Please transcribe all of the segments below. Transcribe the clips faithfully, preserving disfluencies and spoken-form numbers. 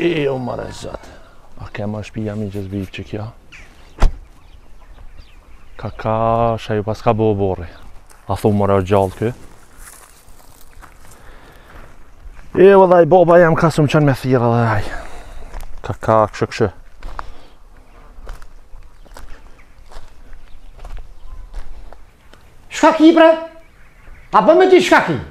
E o mare zot. A kema shtëpia mi që zbip që kjo. Ka ka shaju pas ka bo borri. A thu mëre o gjallë kë. E o dhaj baba jam ka së më qënë me thira dhe aj. Ka ka këshë këshë. Shka ki bre? A bë me di shka ki?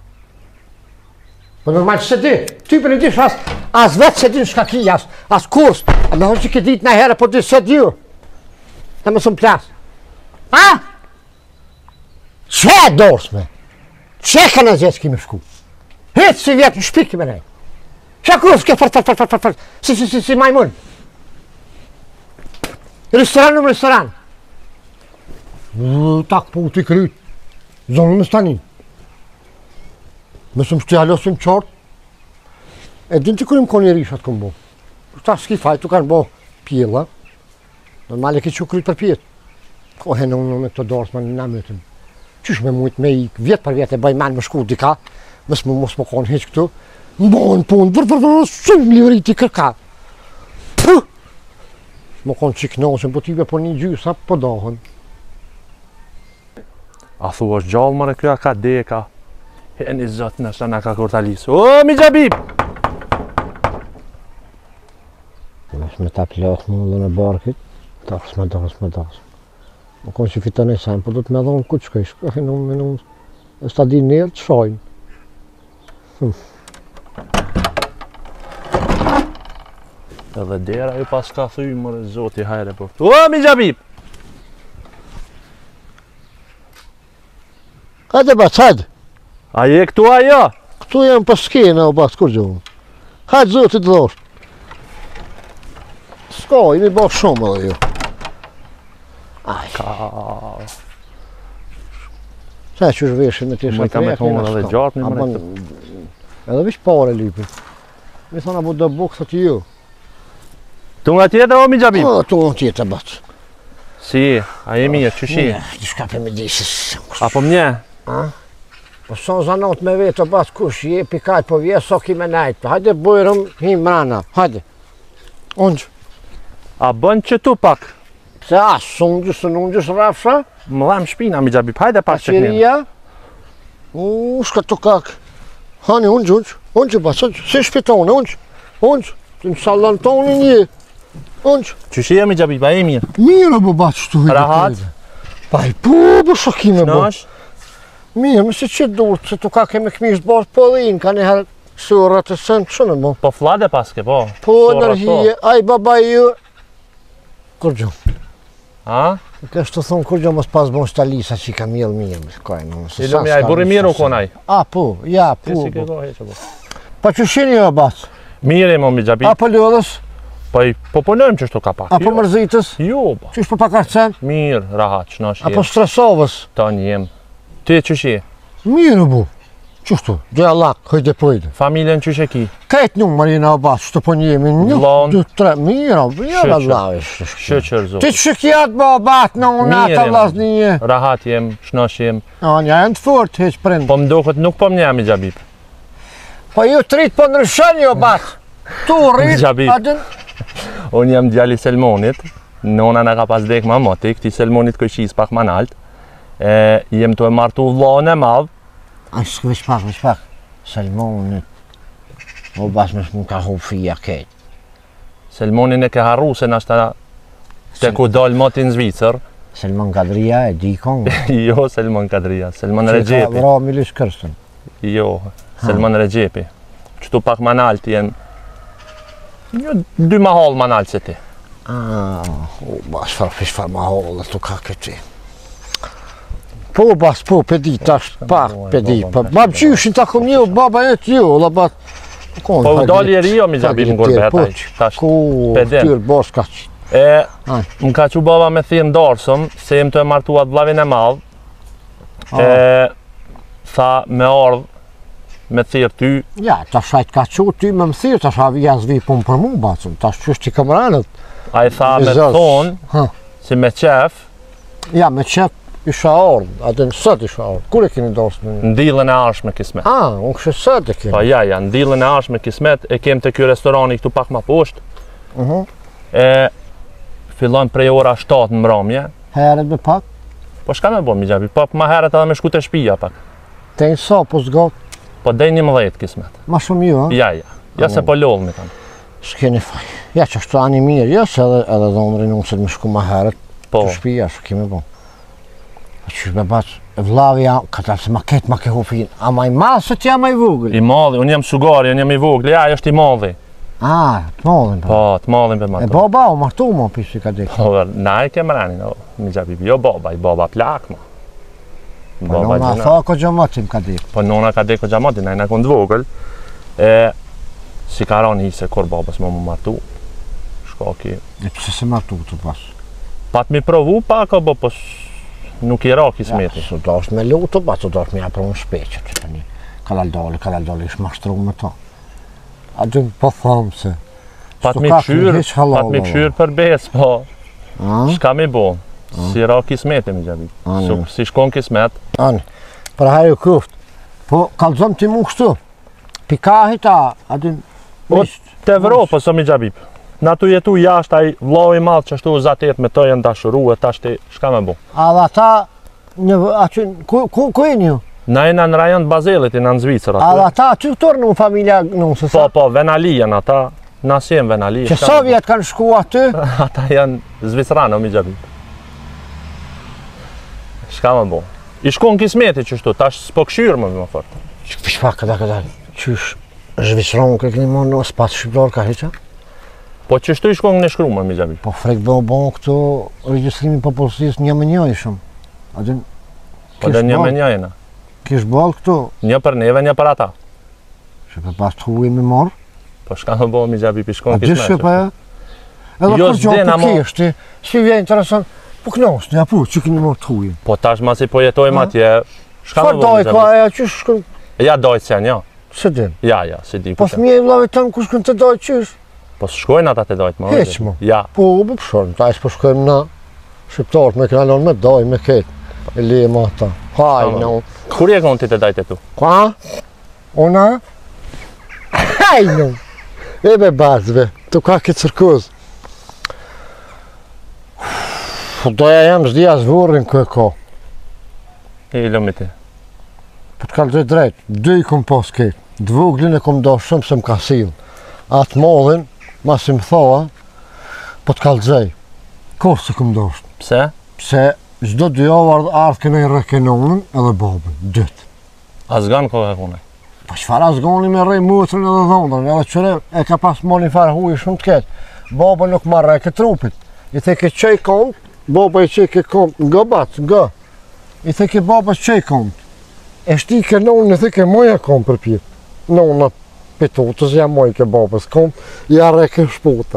Po normal që se di, ty për në dish as, as vetë se di shka ki, as, as kurs. A me hoqë që ke dit në herë, po di se di ju. Në më së më plasë. A? Që e dorës me? Që e ka në zesë ki me shku? Hetë si vjetë në shpiki me nej. Që kurs ke fart, fart, fart, fart, fart, si, si, si, si majmun. Restoran në më restoran. Tak po u t'i kryt. Zonë më stanin. Mësëm shtu jalosim qartë. E din të kërim koni rishat këmë bo. Ta s'ki fajtu kanë bo pjela. Normal e ki që kryt për pjetë. Ko he në unë me këto dorës më në mëtëm. Qysh me mujtë me i vjetë për vjetë e bëj manë më shku dika. Mësë më mos më konë heq këtu. Më bojnë punë, vërë vërë vërë, sëmë lirit i kërka. Puh! Më konë që knosin, po t'ive po një gjysa, po dohën. A thu është gjallë mëre kjo a ka deka. E një zotë nështë në ka kurtalisë. O, mi gjabib! Nësë me ta plot më dhe në barkit, takës me dakës me dakës. Më konë që fitën e sajnë, po do të me dhonë ku që këshë, e në në e sta di njerë të shojnë. Edhe dera ju pas ka thuj mëre zoti hajre po. O, mi gjabib! Hajde bac, hajde! A je këtu ajo? Këtu jam për skena o bac, kur gjohëm. Hajde zotit dhosht. Ska, imi bërë shumë edhe ju. Aj. Ka... Se që është veshën me tisha Më ka me thonë edhe gjatë një mëre. Edhe vish pare lipin. Mi thonë a bu dë bukë, thëtë ju. Tu nga tjetë o mi gjabib? O, tu nga tjetë bac. Si, a je mirë, qëshi? Një shka për me disis. Apo mnje? A? Po son zanot me vetë o bac kush, je pikajt po vje, so ki me najtë. Hajde bujrëm, hi mrana, hajde. Ongjë. A bën që tu pak? Se a, sungë, së nungës rafsha? Më dhem shpina mi gjabib, hajde pak që kënim. Paqiria? U, shka të kak. Hani, ungjë, ungjë, ungjë bac, ungjë. Si shpitone, ungjë, ungjë. Të në salon tonë një. Ungjë. Qëshi e mi gjabib, a e mirë? Mirë bo bac, shtu hajde. Rahat? Pa i pu, bo shakime bo. Qënash? Mirë, më si që durë, se tu ka kemi këmish bërë po dhe inë, ka njëherë surat e sënë, qënë bo. Po flade paske, po? Po, nërhije, aj baba ju. Kur gjo? A? Kështë të thonë kur gjo mos pas bon shtalisa që i ka mjellë mirë, kajnë. I lëmi, a i burri mirë u konaj? A, po, ja, po. Si ke kohë heqë, po. Pa që shini jo, bac? Mirë e mo mi gjabib. A po lodhës? Po i po punojmë që shtu ka pak. A po mërzitës? Jo, po. Qysh po pakarcen? Mirë, rahat, qënash A po jem. stresovës? Ta një jem. Ti qëshi? Mirë bu. Qështu? Gjoja lak, hëjde pojde. Familjen qësh e ki? Kajtë një marina o bac, shtu po njemi një, Vllon. dy, tre, mirë, mirë Allah. Shëqër zot. Ti që kjatë bo bat në unë Mirë ata jem. vlasnije? Rahat jem, shnash jem. A, një e në të fort, heq prind. Po më duket nuk po më nja mi gjabib. Po ju të rritë po ndryshën jo bat. Tu rritë, Gjabib. adin. Unë jam djali Selmonit. Nona në ka pas dek ma moti, këti Selmonit këqis pak ma nalt. E, jem të e martu vllon e madh. A, shkë vish pak, vish pak. Selmonit. O bas me shmu ka hu fija kejt. Selmonin e ke harru se nashta te ku dal moti në Zvicër. Selmon Kadria e di kongë. Jo Selmon Kadria, Selmon Regjepi. Vra Milish Kërstën. Jo, Selmon Regjepi. Qëtu pak ma nalt jenë. Jo, dy ma hall ma nalt se ti. Ah, o bas far fish far ma hollë, tu ka këti. Po bas, po, pedi tash, pak, pedi. Po, ma më qyshin ta kom një, baba e t'ju, la bat. Po u dali e rio mi gjabim në gurbet aj. Tash, Ku, pedem. tyrë bos ka që. E, më ka që baba me thirë ndarësëm, se jem të e martuat vllavin e madh. E, tha me ardh, me thirë ty. Ja, tash shajt ka që ty me më thirë, tash avi jas vi pun për mu, bacëm, tash qështë që kameranët. A i tha me Zos. thonë, Ha. si me qef, Ja, me qep, isha ardhë, atë në sët isha ardhë. Kur e keni dorsë me një? Në dillën e arshme kismet. A, unë kështë sët e keni. Po ja, ja, në dillën e arshme kismet, e kem të kjo restorani këtu pak ma poshtë. Uh-huh. E fillon prej ora shtatë në mbrëmje. Heret me pak? Po shka me bo, mi gjabi, po ma heret edhe me shku të shpija pak. Te në sa, po zgatë? Po dej një mëdhejt kismet. Ma shumë ju, ha? Ja, ja, ja se po lollë me tanë. S'keni faj. Ja që ashtu ani mirë, ja se edhe, edhe dhomërin unë se me shku ma heret. Po. Të shpija, shë kemi bo. A qysh me bas, vlavja, ka ta se ma ketë ma ke hufin. A ma i madhë se t'ja ma i vogël? I madhi, unë jam sugari, unë jam i vogli, ja, është i madhi. A, të madhin pa. Po, të madhin për E martu. baba u martu ma pisi ka dekë. Po, na e kem rani, no, mi gjabi, jo baba, i baba plak, ma. Po Baba nona gjuna. tha ko gjamatim ka dekë. Po nona ka deko gjamati, na i në këndë vogël. E, si ka rani se kur babas më më martu. Shka ki. E pëse se martu të pas? Pat mi provu pak, bo, po nuk i ra kismeti. Ja, su do është me lutë, ba, su do është me ja për unë shpeqe që të një. Kalal dole, kalal dole, ish mashtru me ta. A dëmë po thamë se. Pat s'to mi ka këshyr, hiç halal, pat mi valla. këshyr për bes, po. A? Shka mi bo? Si ra kismeti, mi gjabi. Ani. Su, si shkon kismet. Ani, për hajë kuft. Po, kalzëm ti mu kështu. Pikahit a, a dëmë. Po, të Evropë, so mi gjabi. Na tu jetu jashtë ai vllau i madh që ashtu zatet me të janë dashurue, tash ti shka me bo? A dhe ata, në, a që, ku, ku, ku e një? Na jena në rajon të Bazelit, jena në Zvicër A dhe aty. ata aty këtor në familja nësë Po, sa? po, Venali janë ata, nas jem Venali. Që shka sa me bo? vjetë kanë shku aty? Ata janë Zvicrano, mi gjabi. Shka me bo? I shkon kismeti që shtu, tash s'po këshyrë më më fort. Që pa këta këta, qysh zhvisron ke këni më në spas shqiptar ka heqa? Po që shtu i shkon në shkrumë, mi gjabi. Po frek bo bo këtu regjistrimi popullsisë një me një ishëm. A din, Po dhe një me një jena. kish bol këtu, Një për neve, një për ata. që për pas të huj me marë, Po shka me bo, mi gjabi, pi a shkon dy kismeti. shqip e? Edhe Jo, kur gjohë s'dena, për mo- kishti, si vjen interesant, po knos, një apu, që kini marë të huj. Po tash ma si po jetojmë Ha? atje, shka Çfarë me bo, doj mi ka gjabi. aja, që shkën, Ja dojtë sen, ja. se din. Ja, ja, si di Po ku sen. fëmije i vllavit tanë ku shkën të doj qysh? Po shkojnë ata të dojtë, ma. Heq, mo. Ja. Po, u bëpshon, ta ishë po shkojmë na, shqiptarët me kalon me doj, me ketë, e le ma ata. Haj, Tamam. no. Kur je konë ti të dajtë tu? Qua? Ona? Haj, no. E be bazve, të ka këtë cirkuz. Doja jam zdia zvurrin kë e ko. I lëmi ti. Po të kalë drejt, dy i kom pos ketë. Dvuglin e kom do shumë se më ka silë. Atë modhin, ma si më thoa, po të kalë dzej. Ko se kom do shtë. Pse? Pse çdo dy javë ardh ardh kënej rëkenonën edhe babën, dytë. A zganë kohë e kune? Po çfarë zgoni me rrej mutrën edhe dhondrën, edhe qëre e ka pas moni farë huj shumë të ketë. Baba nuk marrë e ke trupit. I the ke qej kont, baba i qej ke kont, nga bat, nga. I the ke baba qej kont. E shti ke nonë, i the ke moja kont për pjetë. Nona petutës, ja moj ke babës kont, ja rrej ke shputa.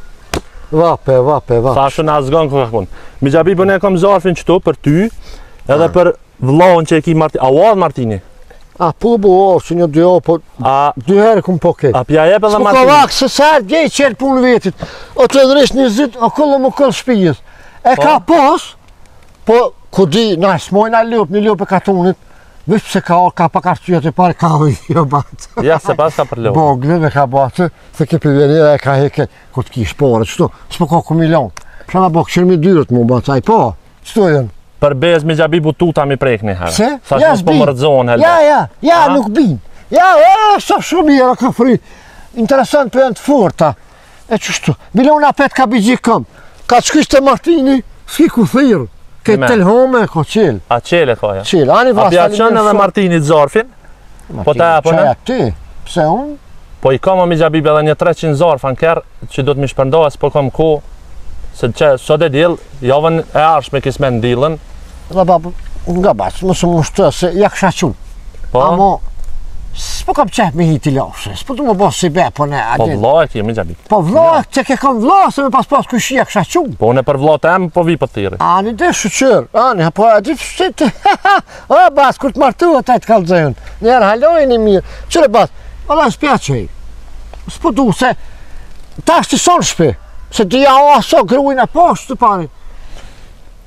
Vape, vape, vape. Thashë na zganë kohë e kune. Mi gjabi bën e kom zarfin qëtu për ty, edhe për vllahun që e ki Martini. A uadh Martini? A po bu orë që një dy orë, po A, dy herë kum po ketë. a pja jep edhe S'po ka Martini? vakë se sërë gjej qërë punë vetit. O të edhrish një zit, o këllë më këllë shpijës. E Po? ka pos, po ku di, na smojna ljup, një ljup e katunit, vish pse ka orë, ka pak arqyjet e pare, ka dhe jo batë. Ja, se pas ka për lëvë. Boglin e ka batë, se ke përvjenira e ka heke, ku të kish pore, qëto, s'po ka ku milion. Shana bo këshirë mi dyrët mu batë, aj po, qëto jenë? Për bez mi gjabi bututa mi prek një herë. Se? Thash Ja, mos po s'bin. më rëdzohen helbe. Ja, ja, ja, A? nuk bin. Ja, e, sa shumë mirë ka fri. Interesant për janë të forta. E qështu, miliona pet ka bigjik këm. Ka të shkysht të Martini, s'ki ku thirë. Ke Me. telhome, ko qilë. A qele ka ja. Qilë, ani A vasta pja qënë edhe Martinit zarfin? po ta apo ne? Ti, pse unë? Po i kam mi gjabi edhe një treqind zarf anker që do të mi shpërndohet, s'po kam ko. Se që sot e dil, javën e arshme kisme në dilën. Dhe babë, nga baqë, më së më shtë, se ja kësha qunë. Po, Amo, s'po kam qef me hiti lafshe, s'po të më bo si be, po ne, po adin. vlla e ki mi gjabi. Po vla, që ke kam vla, se me pas pas kushia kësha qunë. Po unë për vlla të em, po vi për thiri. Ani dhe shëqër, ani, po e di fështit, o bas, kur të martu e taj të kalëzën, njerë halojnë i mirë, qëre bas, Allah s'pja qëj, s'po du se, ta është të sonë shpe, se di ja o aso grujnë e poshtë të pari.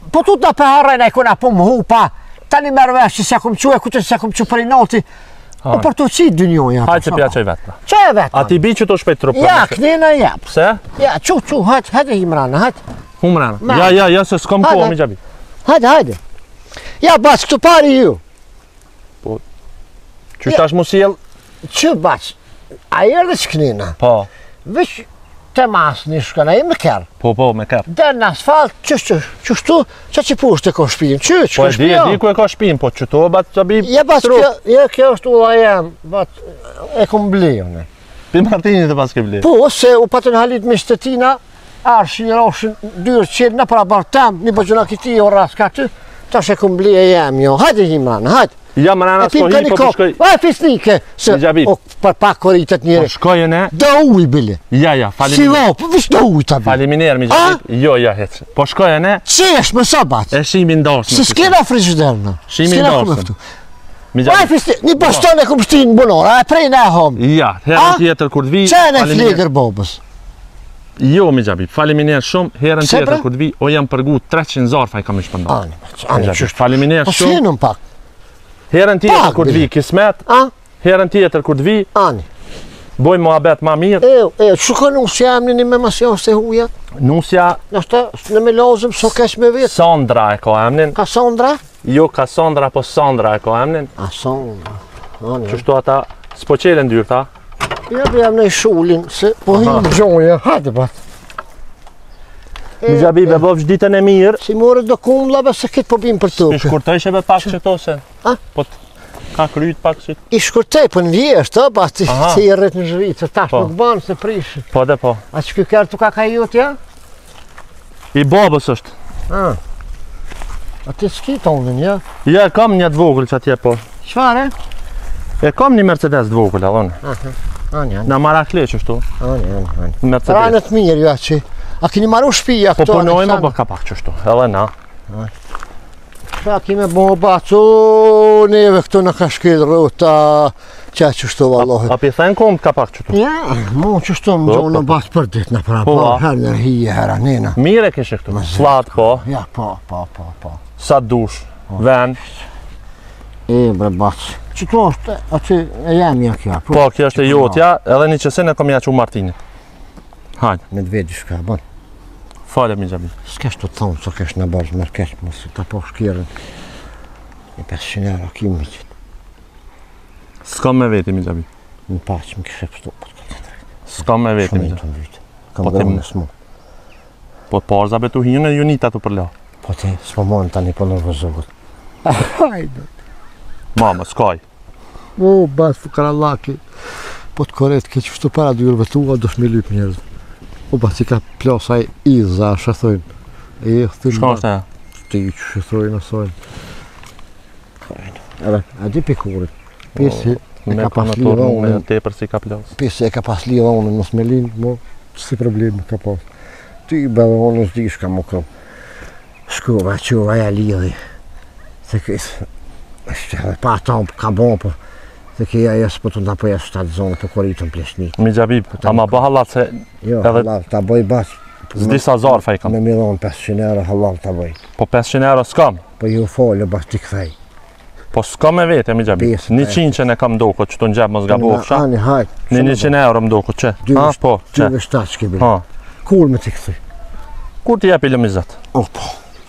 po tu da për harrejna i kuna po më hupa, tani merë vesh që se kum që e ku që se kum që për i noti, po për tu qitë dy njojë. Hajtë që pja që i vetë. Që e vetë? A ti bi që të shpejt trupë? Ja, kënina ja. Pse? Ja, qu, qu, hajtë, hajtë Imrana, hajtë. Humrana. Ja, ja, ja, se s'kom po, mi gjabi. Hajde, hajde. Ja, bas, këtu pari ju. Po, që shtash mu siel? Që bas, a i erdhe që kënina. Po. Vesh të mas një shkona, i me kërë. Po, po, me kërë. Dhe në asfalt, qështë, qështu, që që pushtë e ko shpinë, që, që Po, ko e di, e di ku e ka shpinë, po që to, bat që bi ja, bas, kjo, ja, kjo është ulla jem, bat, e kom blejone. Pi Martini të pas ke blej. Po, se u patën halit me shtetina, arshi një roshin, dyrë qenë, në pra barë tem, një bëgjuna këti o ras ka ty, tash e kom bleje jem, jo, hajde Imran, hajde. Ja, më rana s'ko hi, po përshkoj. Vaj, fisnike, se, o, për pak koritet njëri. Po shkoj e ne. Do uj, bili. Ja, ja, Si faliminer. vo, po vish do uj ta bili. Faliminer, mi gjabit. Jo, ja, hec. Po shkoj e ne. Qesh, më sabat. E shimi ndoshme. Se s'kena frigiderna. Shimi ndoshme. Mi Vaj, gjabit. fisnik, një bastone e kom shtinë bunor, a e prej në hom. Ja, herën tjetër kur të vi. Qa e në flegër bobës? Jo, mi gjabit. Faliminer shumë, herën Pse, tjetër bre? kur të vi, o jam përgu treqind zarfa i kam i shpëndarë. Ani, ani, qështë. Faliminer Po shumë. shenëm pak. Herën tjetër Pak, kur të vi bile. kismet, A? herën tjetër kur të vi, Ani. boj muhabet ma mirë. E, e, që ka nusë jam një me masion se huja? Nusja Nështë në me lozëm, so kesh me vetë. Sondra e ka emnin. Kassandra? Jo Kassandra, po Sondra e ka emnin. A, Sondra. Ani. Qështu ata s'po qelen dyrë ta. Ja, për jam në i shullin, se po himë gjonja. Hajde, bat. Mi gjabi be bovsh ditën e mirë. Si more do kumlave se këtë po bim për Mi tupë. shkurtojsh edhe pak që to se. A? Po të ka kryt pak që. I shkurtej për në vjesht, të, ba, ti Aha. ti i rrit në zhvicë, tash Po. nuk banë se prishë. Po dhe po. A që kjo kërë të ka ka jut, ja? I babës është. A. A ti s'ki tonën, ja? Ja, e kam një të vogël që atje po. Qfare? E kam një Mercedes të vogël, adhon. Ani, ani, Në Marakle qështu. ani, ani, ani. Mercedes. Ranët mirë, ja, që. A kini maru shpija Po këto? punojmë, po ka pak qështu. Edhe na. Qa kime bo bacu, neve këto në ka shkel rota, qa qështu vallohet. A pi thënë kom ka pak qështu. Ja, mu qështu më Po, gjonë në po. batë për ditë në pra, Po, po, a. herë në hije, herë nena. Mire kishe këtu. Slat po. Ja, po, po, po, po. Sa dush. Ven. E, bre, bac. Që to është, aty e jam ja kja. Po, kjo është e jotja, edhe një qësin e kom ja që u Martinit. Hajde, Me dvedi shka, bon. fale mi gjabi. S'kesh të thonë, so kesh në bazë mërë kesh, mos ta po shkjerën. Një pesëqind euro kimi qëtë. S'kam me veti mi gjabi. Në paqë më kishe pështu. S'kam me veti mi Shumë gjabi. të në vitë. Kam Po, gërë tim- në smu. Po parza betu hinë e junita të përla. Po ti, s'po monë tani po nervozohet. Hajde. Mama, s'kaj. O, basë fukarallaki. Po të koret ke që fështu para dyrëve tua, do shmi lyp njerëz. O, basë i ka plasaj iza, shëthojnë. E, thënë Shka është e? Ti që shëthojnë, asojnë. Edhe, a di pikurit. Pesi, e Me ka pas konator lidha me unë. te për si ka plas. Pesi e ka pas lidha unë, mos me linë, mo, si problemi ka pas. Ti bedhe unë s'di shka mo këm. Shkova, qova ja lidhi. Se kësë, është edhe pa ta ka bon, po. Se këja jesë po të nda po jesë shtatë zonë, po koritën plesnik. Mi gjabi, ama ba halat se Jo, Edhe- halal, ta bëj bas. s'di sa zarfa i kam. Me milon pesëqind euro halal ta bëj. Po pesëqind euro s'kam. Po ju folë bas t'i kthej. Po s'kam me vete mi gjabi. Pesë, njëqind që ne kam doko që të njebë mos gabofsha. Ani, hajt. Një njëqind euro më doko që. Dy Ha, vesh- po, që. Ty me shtatë që kebi. Ha. Kur me t'i kthej. Kur t'i jepi lëmizat? O, po.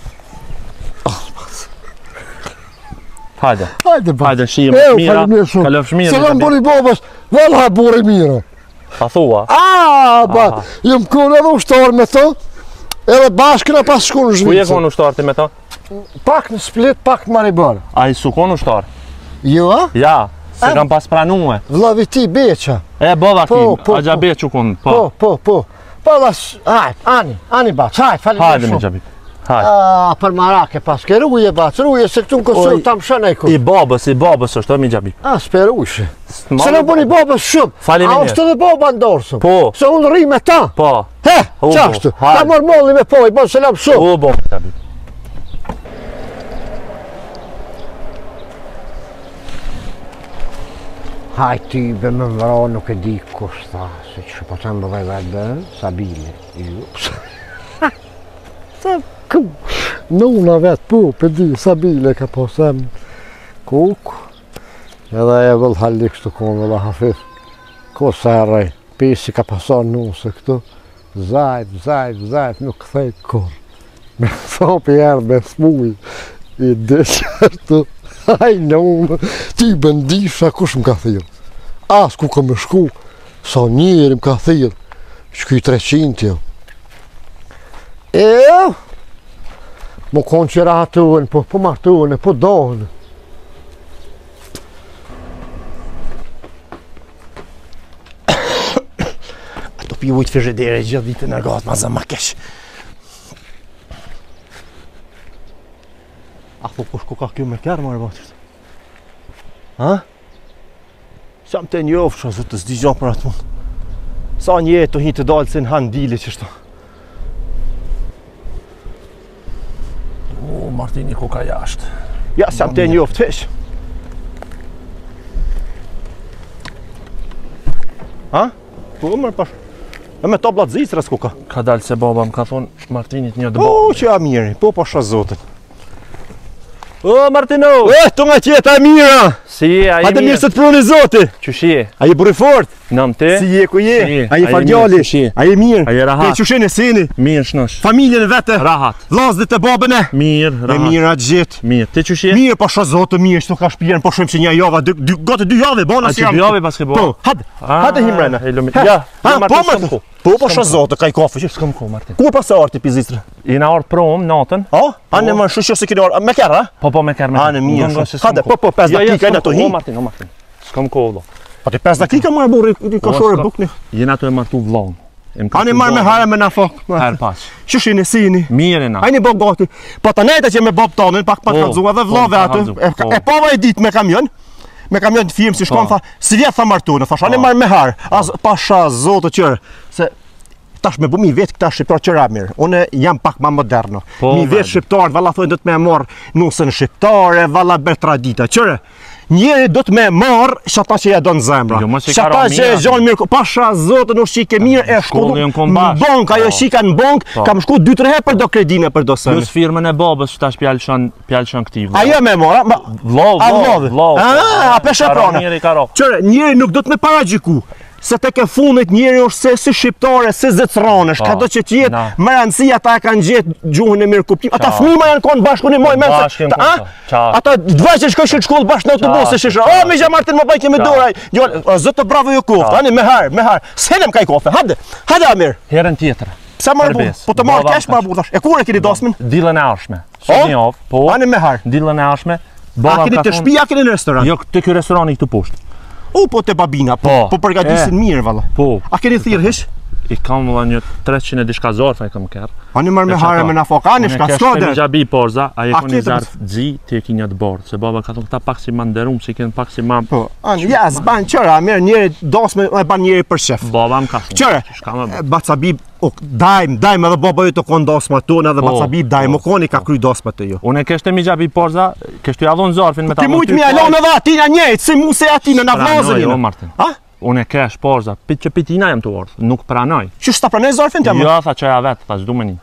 Hajde. Hajde, ba. Hajde, shijem E, mira. faleminderit shumë. Kalofsh mirë. Se mi kam gjabi. buri babas, valla buri mira. Pa thua. A, ba, Aha. jem kënë edhe ushtarë me të, edhe bashkë në pas shku në Ku je Zhvicë. konë ushtar ti me to? Pak në Split, pak në Maribor. A i su konë ushtar? Jo, a? Ja, se Em. kam pas pranue. Vllavi ti, beqa. E, bova Po, kim, po, a gjabe që konë, po. Po, po, po. Po, las, hajt, ani, ani bac, hajt, Hajde faleminderit mi shumë. gjabi. Hajde. A, për marake pas, ke ruje bac, ruje se këtu në Oj. Kosovë tam shënë e ku. I babës, i babës është, o mi gjabi. A, s'per ujshë. Ma- Se në buni babës shumë. Faleminderit. A, është edhe baba ndorsëm. Po, Se unë rri me ta. po. He, U, qashtu. po, hajde. Ta mor molli me poj, bon selam shumë. U, bo, mi gjabi. Hajt ti be me vra, nuk e di kush tha, se që po të më bëvaj vetë bërë, Sabile. Ju. Sa, ku? Nona vet po, për di sa bile ka po sem kuk. Edhe e vëll halik shtu konë vëlla hafif. Ko serrej, pesi ka pason nuse këtu. Zajt, zajt, zajt, nuk këthejt kur. Me thopi erë me smuj. I deqertu. Aj nonë, ti bëndisha kush më ka thirë. As ku ka më shku, sa njeri më ka thirë. Shkuj treqind jo. E, më konë që rahatuen, po, po martuen, po dohën. Ato pi ujtë frizidere gjithë ditën e gatë, ma zë ma kesh. A thë po shko ka kjo me kërë, marë batërët. Ha? Qam të njofë që zë të zdi gjo për atë mund. Sa një e të hinë të dalë se në hanë dili qështu. O, Martini ku ka jashtë. Ja, s'jam të njoftë hesh. Ha? Po, mërë pash. E me tablat zisra s'ku ka. Ka dalë se baba më ka thonë Martinit një dëbë. O, që ja miri, po pasha zotin. O, Martino! E, të nga qeta e mira! Si je, a je Hajde mirë mirë? se të pruni zoti! Qysh je? A je buri fort? Nam ti? Si je ku je? Si je? A je A je fargjali? mirë, si je? A je mirë? A je rahat? E qushin e sini? Mirë shnosh. Familjen e vete? Rahat. Vllaznit e babën e? Mirë, E rahat. mirë atë gjithë. Mirë. Ti qysh je? Mirë pasha zotë, mirë, shtu ka shpijen, po shumë që një java, dy, dy, gote dy jave, bona A si që dy javë pas ke bo? Po, hajde, hajde him rena. e lumi- Ha, Ja, ha, ja, po Martin, Martin. s'kam ku. Po pasha zotë, ka i kafe që. S'kam ku, Martin. Ku pas arti pizistra? I na ardh prom natën. A? Anë më shushjo se keni orë, me kërë, a? Po po me kërë me Anë mirë, Ngongo shumë. se s'kam Hajde, ku. po, po, pesë Ja, ja, dakika e s'kam në to ku. hi. O, Martin, o Martin. S'kam ku, vlo. Po ti pesë dakika më e burri, i ka Po, shore s'ka- bukni. Jena të e martu vllon. Ani marrë me hare me na fok. Her pas. Qëshin e sini? Mirë na. Ajni bo gati. Po të nejta që me bob tonin, pak pak Po, kalzua dhe po, vllave ka aty. kallzu, E, po. e pova e dit me kamion. Me kamion të firmë si shkon, Po. tha, si vjetë tha martu, në thash, ani Po. marrë me harë. As pasha zotë qërë. Se tash me bu mi vetë këta shqiptar qëra mirë. Une jam pak ma moderno. Po, mi me. vetë shqiptarët, valla thojnë do të me marrë nusën shqiptare, valla ber tradita. Qërë, njeri do të me marrë shata që ja do në zemra. Jo, mos i ka Shata ra që e mira. gjonë mirë, pasha zotë në shqike mirë e shku Shkollë jon kon në bashkë. bank, ajo Po. shika në bank, Po. kam shku dy tre herë për do kredine për do sënë. Plus firmën e babës që tash pjalëshon pjalëshon këtij. Ajo me mora, ma, Vllau, A, vllau, vllau. vllau. Ah, a, pesha prana. Njeri ka ro. qëre, njeri nuk do të me paragjiku. Se tek e fundit njeri është se si shqiptare, si zëcranesh, ka do që tjetë, na. më rëndësia ata e kanë gjetë gjuhën e mirë kuptim. Ata Qa. fëmima janë konë bashkë unë i moj, men Bashkë se, janë ta- konë, a? qa. Ata dvaj që shkojshin në shkollë bashkë në autobus, Qa, e shishë, qa. o, me gja Martin më bëjke me Qa. doraj, jo, zëtë bravo ju koftë, ani me harë, me harë, s'henem ka i kofe, hajde, hajde Amir, Herën tjetër. pse marë bu, Përbes. po të marë Baba kesh më marë bu thash, e kur e keni dasmin? Dillën e arshme. O? Sot një javë, po. Ani me harë, Dillën e arshme. a Baba keni ka të thonë- shtëpi, a keni në restoran? Jo, të ky restorani këtu poshtë. U, po te babina, po, Po. po përgatisin mirë, valla. Po. A keni thirr hish? I kam valla një treqind e diçka zorfa i kam kërë. Ani marrë me E hare çato. me na fok, ani shka, s'ka Unë der. gjabi porza, a je A koni ke të zarf gji, ti e ki një të bordë. Se baba ka thonë këta pak si ma nderum, si kënë pak si ma... Po, ani, ja, s'ban qëra, mirë, njeri dasme, e ban njeri për shef. Baba më ka thonë. Qëre, Shka më bë. Bacabib, o, dajmë, dajmë edhe baba ju të konë dasma tonë, edhe Po, Bacabib dajmë, o koni ka kry dasma të ju. Unë e keshte mi gjabi porza, keshtu ja dhonë zarfin me ta Ti mujtë mi alon edhe atina njejtë, si mu se atina në vlazën Jo, jene. Martin. Ha? Unë e kesh porza, pit që pitina jem të ardhë, nuk pranoj. Që s'ta pranoj zarfin të më? Jo, tha qëja vetë, tha zdu me një.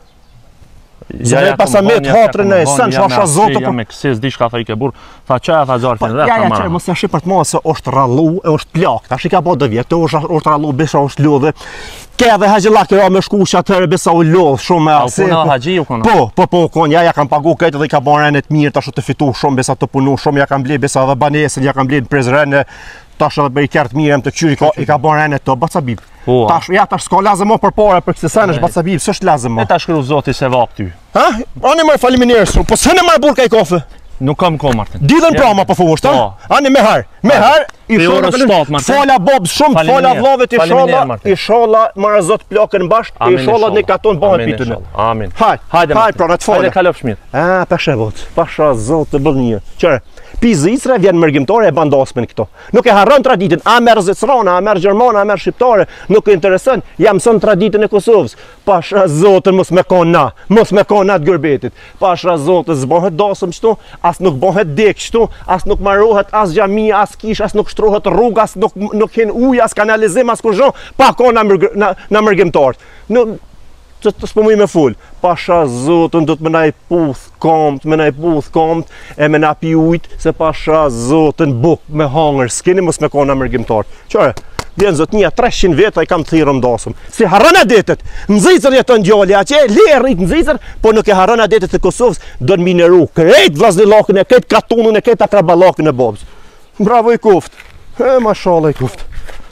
Zëre pas a me të hatrën e sen, që asha zotë, po... Jam me kësis, di shka tha i ke burë, tha qëja tha zarfin dhe, Ja, tha ja, qërë, marra. mos ja shi për të ma se është rallu, e është plak, ta shi ka bo dë vjetë, është është rallu, besha është lodhe. Ke edhe haqillak e ra me shku që atëre besa u lodhë shumë me A u ase. kuna dhe haji u kuna? Po, po, po, kon, ja, ja kam pagu këtë dhe i ka bon renet mirë, tash të fitu shumë, besa të punu shumë, ja kam ble, besa edhe banesën, ja kam ble në prezrene, tash edhe bëri kjartë mirë, të qyri, ka, i ka bon renet të, Bacabib. Po, Tash, ja, tash s'ka lazëm mo për pare për këse sen është Bacabib, s'është lazëm mo. e ta shkru zoti se vap ty. Ha? Ani më faleminderit shumë, po s'hene marrë burka i kafe. Nuk kam ko, Martin. Didhen Ja. prama po fuvosht, ha? Po. Ani me har, me har, i Pe shola orës shtatë, Martin. Fola bob shumë, fola Faleminderit. vllavët i Faleminderit, shola, Martin. i shola marrë zot plakën bashkë, i Amin, shola inshallah. në katon bëhen Amin, pitën. inshallah. Amin. Hajde, Hajde, hajde, Martin. pra në të fola. Hajde kalop shmirë. Ah, pasha vot, pasha zot të bëllë një. Qëre, pizë Isra vjen mërgjimtore e bandosmen këto. Nuk e harron traditën, a merë zëcrana, a merë gjermana, a merë shqiptare, nuk e interesën, jam son traditën e Kosovës. Pasha zotën mos me kon na, mos me kon na të gërbetit. Pasha zotën zbohet dasëm qëtu, as nuk bohet dek qëtu, as nuk marohet as gjami, as kish, as nuk shtrohet rrug, as nuk, nuk hin uj, as kanalizim, as kur zhon, pa ka na, mërg, na, na mërgjimtarët. Nuk, të të s'po muj me full. Pasha zotën do të më na i puth komt, më na i puth komt, e më na pi ujt, se pasha zotën buk me hangër, s'keni mos me kona mërgjimtar. Qare, vjen zotnia treqind vjet ai kam thirrëm dasëm. Si harron adetet. Nxitër jeton djali atje, le rrit nxitër, po nuk e harron adetet e Kosovës, do të mineru krejt vllazëllakun e krejt katunun e krejt akraballakun e babës. Bravo i kuft. E mashallah i kuft.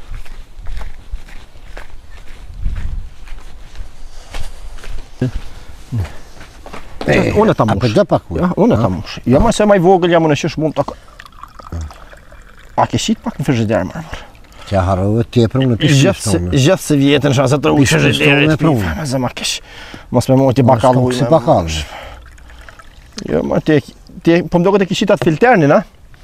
Unë ta mush. Apo pak. Ja, unë ta mush. Ja më se më i vogël jam unë që mund ta. A ke shit pak në frigider më? Që harrove ti e prunë ti gjithë gjithë se vjetën shanse të u frigiderit. Ma zë marr kesh. Mos më moti bakallu. Si bakall. Jo, më ti ti po më duket e kishit atë filternin, a?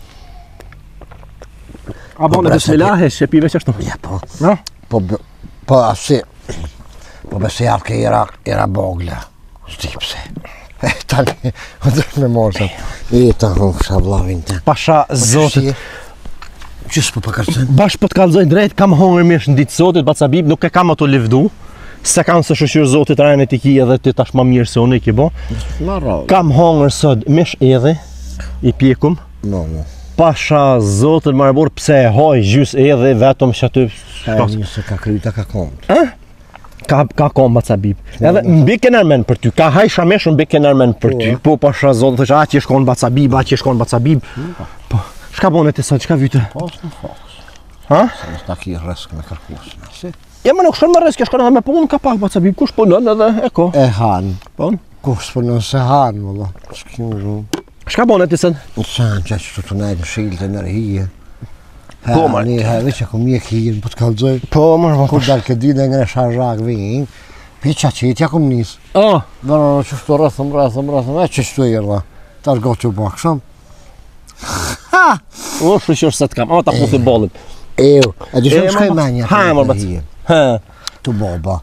A bone bismillah, e pive që ashtu. Ja po. No? Po po asi. Po besoj që era era bogla. Stipse. Tani, o të me morsa. E ta hufsha vlavin të. Pasha zotit. Qësë po përkarcen? Bash po të kalzoj drejt, kam hongër mirë në ditë zotit, Bacabib, nuk e kam ato livdu. Se kam se shëshyrë zotit rajnë e ti ki edhe ti tash ma mirë se unë i ki bo. Kam hongër sot mish edhe, i pjekum. No, no. Pasha zotit marabur pse e hoj gjys edhe vetëm që aty. E një se ka kryta ka kontë. Eh? Ka ka kom Bacabib. Edhe mbi kenarmen për ty. Ka haj shameshën mbi kenarmen për ty. Po pasha zotë thosh, "A ti shkon Bacabib, a ti shkon Bacabib." Po, çka bone ti sot, çka vyte? Pas në foks. Ha? Se sta ki rresk me kërkuesën. Si? Ja më nuk shkon me rresk, shkon edhe me punë ka pak Bacabib. Kush punon edhe e ko. E han. Po. Kush punon se han, valla. S'kim. Çka bone ti sot? Sa që të të nejtë shilte në rëhije. Po, ma. Një herë që ku mjek hijen, po të kalzoj. Po, më Kur dalë këtë ditë nga sharrak vinë, piqa qitja kom nisë. Oh, Dërë që shtu rëthëm, rëthëm, rëthëm, e që shtu i rëdha. Ta është gotë që bakëshëm. Ha! o shqyr se të kam. O ta puthi bollin. Ejo, e di E, shumë shkaj ma- menja ha, të ma, në bac- hijen. Ha. Tu baba.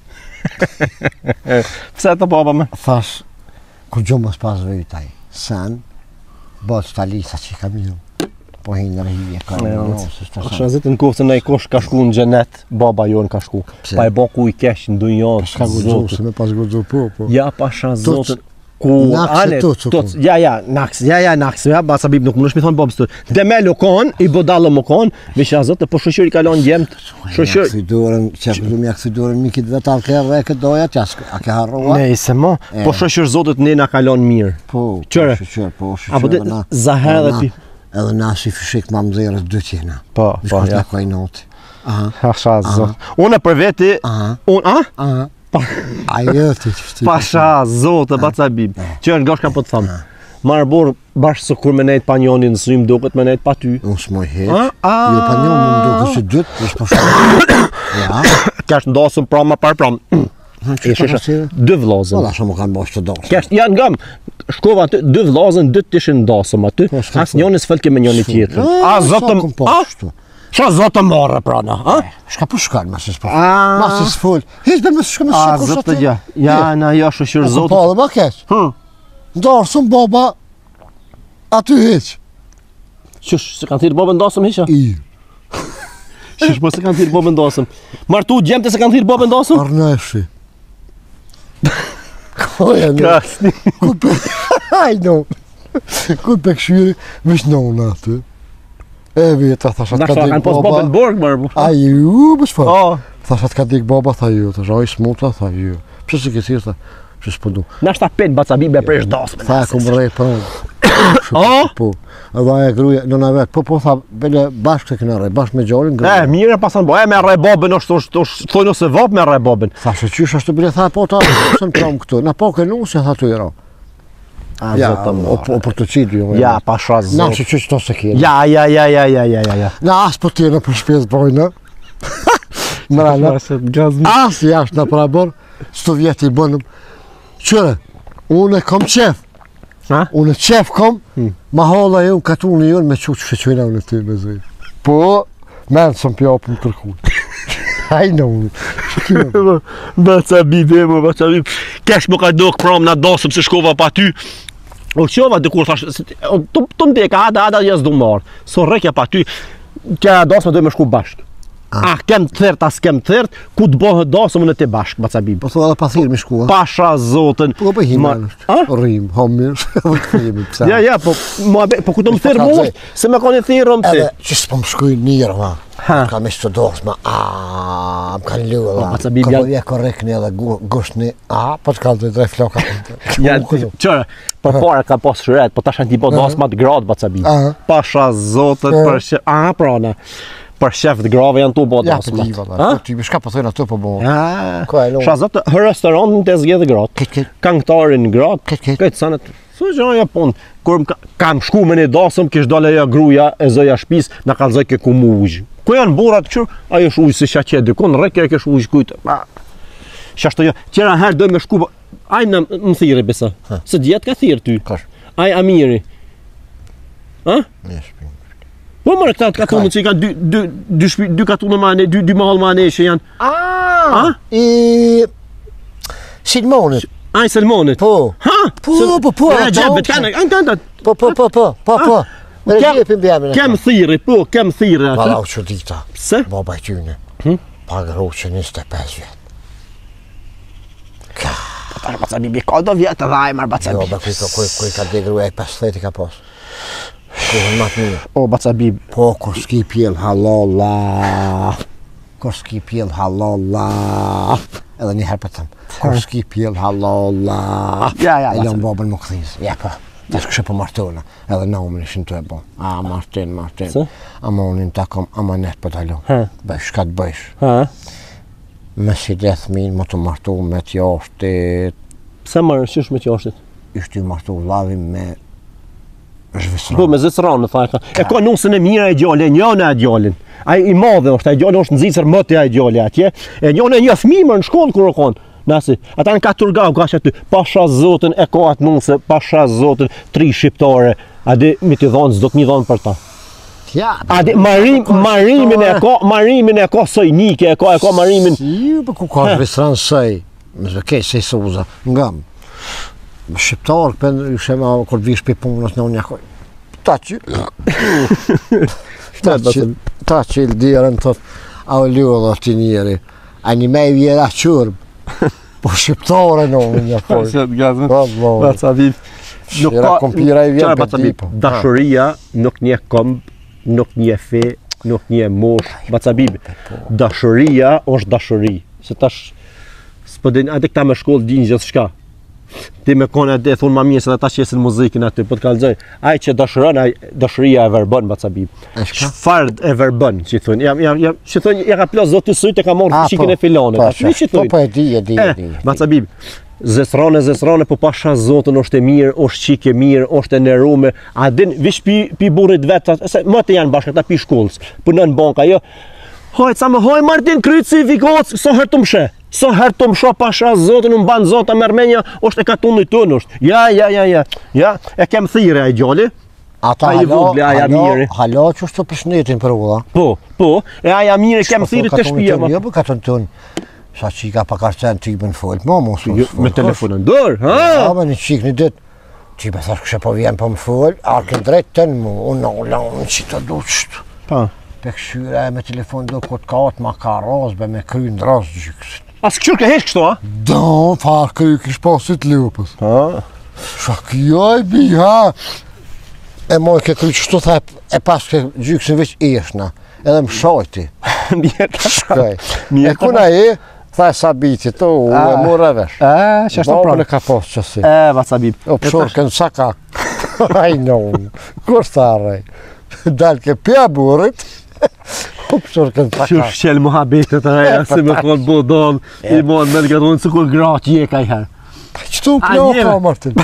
Pse të baba me? Thash, ku gjumës pas vëjtaj, sen, bot të lisa që i kam ju. Po hinë në rëhije, ka në nësë, të Kisha zitin kuftën e i kosh ka shku në gjenet, baba jonë ka shku. Pse? Pa e bo ku i kesh në dunjon. Shka gudzo, se me pas gudzo po, po. Ja pasha Tuc. zotën. Ku Nakse ale, tuc, tuc, ku. ja ja, naks, ja ja, naks, ja Bacabib nuk më nëshmi thonë babës të. Demel u kon, i bodallë më kon, visha zotë, po shoqyr i kalon gjemt. Shoqyr. Kësi dorën, që përdu mja kësi dorën, mi kitë vetë alë kërë dhe këtë doja, që a ke harrua? Ne, se mo, po shoqyr zotët ne na kalon mirë. Po, Qëre? po, shqyr, po, shqyr. Apo dhe zaherë dhe pi. Edhe na si fëshik ma mëzirës dy tjena. Po, po, Shkot ja. në koj noti. Aha, Pasha zot. Unë për veti, aha, unë, a? aha. Pa- Ajo ti që shti. Pasha zotë Bacabib. Që është gashka po të thamë. Marë borë bashkë së kur me nejtë pa njoni në sërim duket me nejtë pa ty. Unë s'moj A? heq. A? Jo pa një më duke si dytë, është po shumë. Ja, Kesh ndosëm pramë par pramë. që E shisha, dy vllazën. Valla shumë kanë bosh të dosë. Kesh, janë ngam, shkova aty, dy vllazën, dy të ishin ndosëm aty, Po, s'ka as po. njoni s'fëlke me njoni tjetrin. A, zotëm, a? Qa zotëm marrë prana, a? Shka po shkanë, ma se s'po. A. Ma se s'full. Hiq me më shka me A, shka kush zotë, aty. ja, ja, na, ja, shoqyr Po zotë. dhe ma keq. Hm. Ndarë shumë baba, aty hiq. Qysh, se kanë thirë bobën ndosëm, hisha? I. Qysh, po se kanë thirë bobën ndosëm. Martu gjemte se kanë thirë bobën ndosëm? Arneshi. Koja në. Krasni. Ku pe... Aj, no. Ku pe këshyri, vish në unë aty. E vjetra, thashat Na ka shta dik kanë pos bobën baba. borg, marë. Aj, ju, më shfa. O, Thashat ka dik baba, tha ju. Tha shaj smuta, tha ju. Pse si kësir, tha. Pse s'po du. na shta pet Bacabib e presh ndosëm. Tha e ku më rejt për O? Po. Edhe aja gruja, nëna vetë, po po tha, bele bashkë të këna rej, bashkë me gjallin E, gruja. mire pasan bo, e me rre bobën, është, është, është, thojnë ose vop me rre bobën. Tha se qysh ashtu bile, tha po ta, se në pram këtu, na po ke nusja, tha tu i ra. A, Ja, zotëm, o, o për të qitë ju. ja, pasha Na zotë. që qysh to se kjene. Ja, ja, ja, ja, ja, ja, ja, ja. Na as po tjene për shpjes bojnë. Mrana. As jashtë në prabor, sto vjetë i bënëm. Qëre, unë e kom qef. Ha? Unë e qef kom, Hmm. ma holla ju, katunë ju, me qukë që qëjna unë ty me zëjë. Po, menë së më pjapë më kërkunë. Hajnë unë. Bacabib, e më Bacabib. Kesh më ka dok pram na dosëm se shkova pa ty. O qova dikur thash, se ti- o, të të ndeka, ada, ada jas du marë. So rekja pa ty, kja dosme dojmë shku bashkë. A kem të thert, as kem të thert, ku të bëhet dasëm në të bashkë, Bacabib. Po thua edhe pa thirr me shkua. Pasha zotën. Po po him. A? Rrim, hamir. Vëkthemi pse. Ja, ja, po mua po ku të më thirr mua, se më kanë thirrëm ti. Edhe që s'po më shkoj njerë, ma. Ha. Ka me shtë dorës, ma, a, më kanë lua, Po, ma. Bacabib, Ka ja- po vje korekni edhe gushtni, a, po të kalë të drej floka. Ja, çfarë? Për para ka pas shret, po tash anti po dasma të grad, Bacabib. Aha. Pasha zotën Aha. për shef, a prana. Për shef të grave janë tu bo Ja, për dasma. diva, Ha? da. Ti shka po thojnë ato po bo. Ah, Ko e lo. shazat, hë restorantin të zgjedhë grad. Ket, ket. Këngëtarin grad. Ket, ket. Këtë sanet. Su gjoja pun. Kur më ka- kam shku me një dasëm, kish dole ajo gruaja e zoja shtëpis, na kallzoi ke kumuzh. Ku janë burrat këtu? Ajo është ujë si shaqe dikon, rrek e kesh ujë kujt. Shashto jo. Qera herë do me shku. po- Ai në më thirrë besa. Se djet ka thirr ty. Kash. Ai Amiri. Ha? Një shpin. Po më këta të katunë që i kanë dy dy dy shtëpi, dy katunë mane, dy dy mahall mane që janë. A, i... Silmonit. Ai Selmonit. Po. Ha? Po, po, po. Ja, ato, gjabet kanë, kanë kanë. Po, po, po, po, po, po. Me Kem- gjepin bjamin. Kem thirrë, po, kem thirrë Valla atë. u që dita. Pse? Baba i tyne. Pagë që njëzet e pesë vjetë. Tash Bacabib ka do vjetë dhe ai marr Jo, Bacabib. ba kuj kuj kuj ka degru e pesëdhjetë ka pas. Kuhën ma të mirë. O Bacabib. Po, kur s'ki pjell halala. Kur s'ki pjell halala. Edhe një herë për thëmë. Kur s'ki pjell halala. Ja, ja, E lënë Bacabib. babën më këthis. Ja, po. Tash kështë po martona. Edhe na umin ishin të e bo. A, Martin, Martin. Se? Ama unin ta kom amanet për t'alo. Ha. Bëj, shka të bëjsh. Ha? Me si death min, më të martu me t'jashtit. Pse marrë qysh me qashtit? Ishtë i martu vllavi me zhvisran. Po me zësran në fajka. E ka nusën e mira e gjallë, e njëna e gjallin. Ai i madhe është, ai gjallë është nxitër më të ai gjallë atje. E njëna e një fëmijë më në shkollë kur o kon. Nasi, ata në katër gau gash aty. Pasha zotën e ka atë nusë, pasha zotën tri shqiptare. A di mi t'i dhonë, s'do t'mi dhonë për ta. Ja, A di marim, marimin e ka, marimin e ka sojnike, e ka, e ka marimin. Ju, për ku ka zhvisran sej. Me zve kej sej soza. Ngam. Me shqiptar, për ju shema, kur të vish për punës në unë jakoj. Ta që... Ta që... Ta që i ldirën të... A u ljo dhe ti njeri. A një me i vjera qërb. Po shqiptare në unë jakoj. Allah. Bacabib. Nuk Shira kompira i vjen Çfarë për Bacabib? tipo. Dashuria nuk një këmb, nuk një fe, nuk një mosh. Bacabib. Dashuria është dashuri. Se tash s'po din, atë këta me shkollë din gjithçka. Ti me kone atë thon ma mirë se ata që jesin muzikën aty, po të kallzoj. Ai që dashuron, ai dashuria e verbon Bacabib. E shka? Çfarë e verbon, që thonë? Ja, ja, ja, që thonë, ja ka plos zoti syt e ka marrë Ah, shikën po. e filanit. Po, Aty që po, thonë. po e di, e di, e di. Eh, Bacabib, zesrane, zesrane, po pasha zotën është e mirë, është qik e mirë, është e nerume, a din, vish pi, pi burit vetë, se më të janë bashkë, ata pi shkollës, punën banka, jo, hoj, ca më hoj Martin, kryt si vikocë, so herë të mshe, so herë të msho pasha zotën, unë banë zota mërmenja, është e katunit tënë është, ja, ja, ja, ja, ja, e kem thire a i gjalli, Ata Ai i halo, vogli, ai halo, Amiri. halo që është të përshnetin për ulla. po, po, e aja mire kem thire të shpia, ma, Jo, për katën tënë. Sa qika pa karcen t'i bën folë, mo mos Jo, mos folë. me telefonën dorë, ha? Ja, me një qik një dit. Ti me thash kështë po vjen po më folë, arken drejt të në mu, unë unë unë që të du qështë. Pa, Pe këshyre me telefon do këtë katë ma ka razbe me kry në razë gjyksit. as këshur ke hesh kështu, ha? Da, farë kry kish pasit lupës. Ha? Shak jaj biha. E moj ke kry qështu tha e pas ke gjyksin veç ishna. Edhe më shajti. Mjetë. Shkaj. Mjetë. E kuna e, tha e sabiti të u e Ah. mura vesh. E, që është të Babën pranë. e ka pas qësi. E, Bacabib. O pëshor kënë saka. Aj no, kur tharaj. Dal ke pja burit. O pëshor kënë Që saka. shqel muhabetet e reja, si me konë bodon, i monë me në gëtonë, si kur gra që je ka i herë. Qëtu A, plo njeve. ka Martin.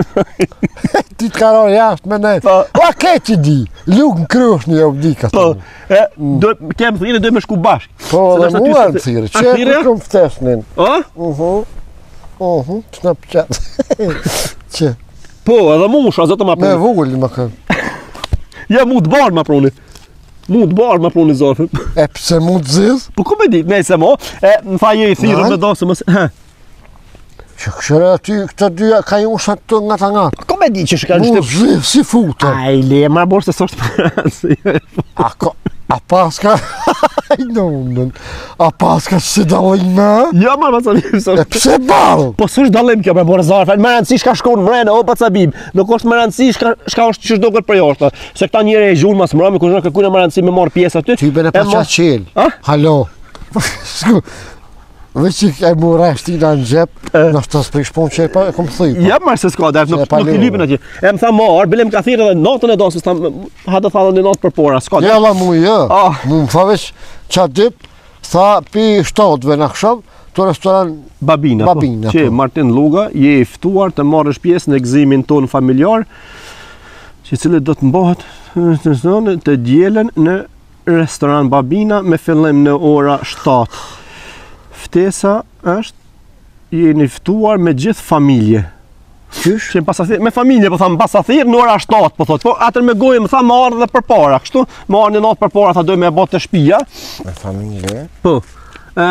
Ti të karon jashtë me nejtë. Po. O ke që di. Luk në krysh një obdi ka Po, të. e, do, kem thire, do me shku bashkë. Po Se dhe nështë mua aty në se- thirë. A Që thirrja? ku këmë ftesnin. O? Uhu. Uhu. Që në pëqet. Që. Po, edhe mush, a zotë ma Me pruni. vull më këmë. Ja, mu të barë ma pruni. Mu të barë ma pruni zorë. E pse mu të zizë? Po, ku me di, ne se mo, e, më tha je i thire Naj? me do se më se, he. Që këshëre aty këta dyja ka ju shatë të nga ta nga. Ku me di që shka në Mu shtëp? zizë si futër. Aj, le, ma borë se sot për A, ko, a pas ka? nonën. A pas ka që dallim me? Ja, ma Bacabib, E pse ball? po s'është dallim kjo me Borzar, fal më rëndësi shka shkon mrena o Bacabib. Nuk është më rëndësi shka shka është ç'është duket për jashtë. Se këta njerë e gjulmas mbrëmë kur nuk kërkojnë më rëndësi me marr pjesë aty. Ty bene pa E mo- qa qel. A? Halo. Veç që e mu reshtina në gjep, nështë të s'prish pun që e pa e kom thëj. Ja, marrë se s'ka, dert, nuk, Se e pa nuk i lejo. lypin atje. E më tha marrë, bilem ka thirë edhe natën e dasmës, ha të thallën e natë për pora, s'ka. Ja la mu jë, Ah. mu më tha veç qa dip, tha pi shtatëve në kësham, të restoran Babina, Babina, po. Që po. Martin Luga, je i ftuar të marrësh pjesë në gëzimin ton familjar, që cilët do të mbahet të, të dielen në restoran Babina me fillim në ora shtatë. Ftesa është jeni ftuar me gjithë familje. Qysh? Që pasathir, me familje, po tham pasathir në ora shtatë, po thot. Po atër me gojë më tha më ardhë dhe përpara, kështu, më ardhë në natë përpara, tha doj me e botë të shtëpia. me familje. Po. E,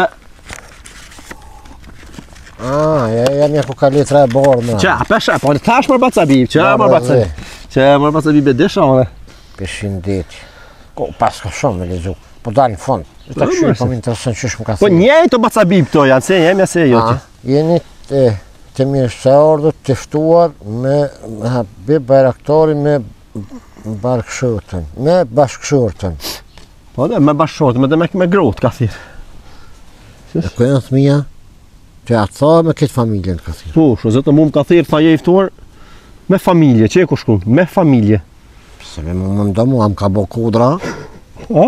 Ah, ja, ja një ku ka letra e barë më. Qa, pesha, po në thash mërë Bacabib, qa Ba, mërë ba, Bacabib. Qa mërë Bacabib e disha, mëre. Përshindetje. Ko, pas ka shumë me lezu. Po dalë në fond. Ta Po, këshyri, mëse. po më interesën qysh më ka Po thënë. njej të Bacabib këto janë, se jemi se jo që. Ah, jeni të, të mirë se ardhët të ftuar me Habib Bajraktari me Barkshortën, me Bashkshortën. Po dhe me bashkëshortë, me dhe me, me grot, ka thirë. E ku janë thmija? Që atë tha me këtë familjen ka thirë. Po, shu, zëtë mu më ka thirë, tha je i ftuar me familje, që e ku shkun, me familje. Se me më më ndomu, am ka bo kodra, A?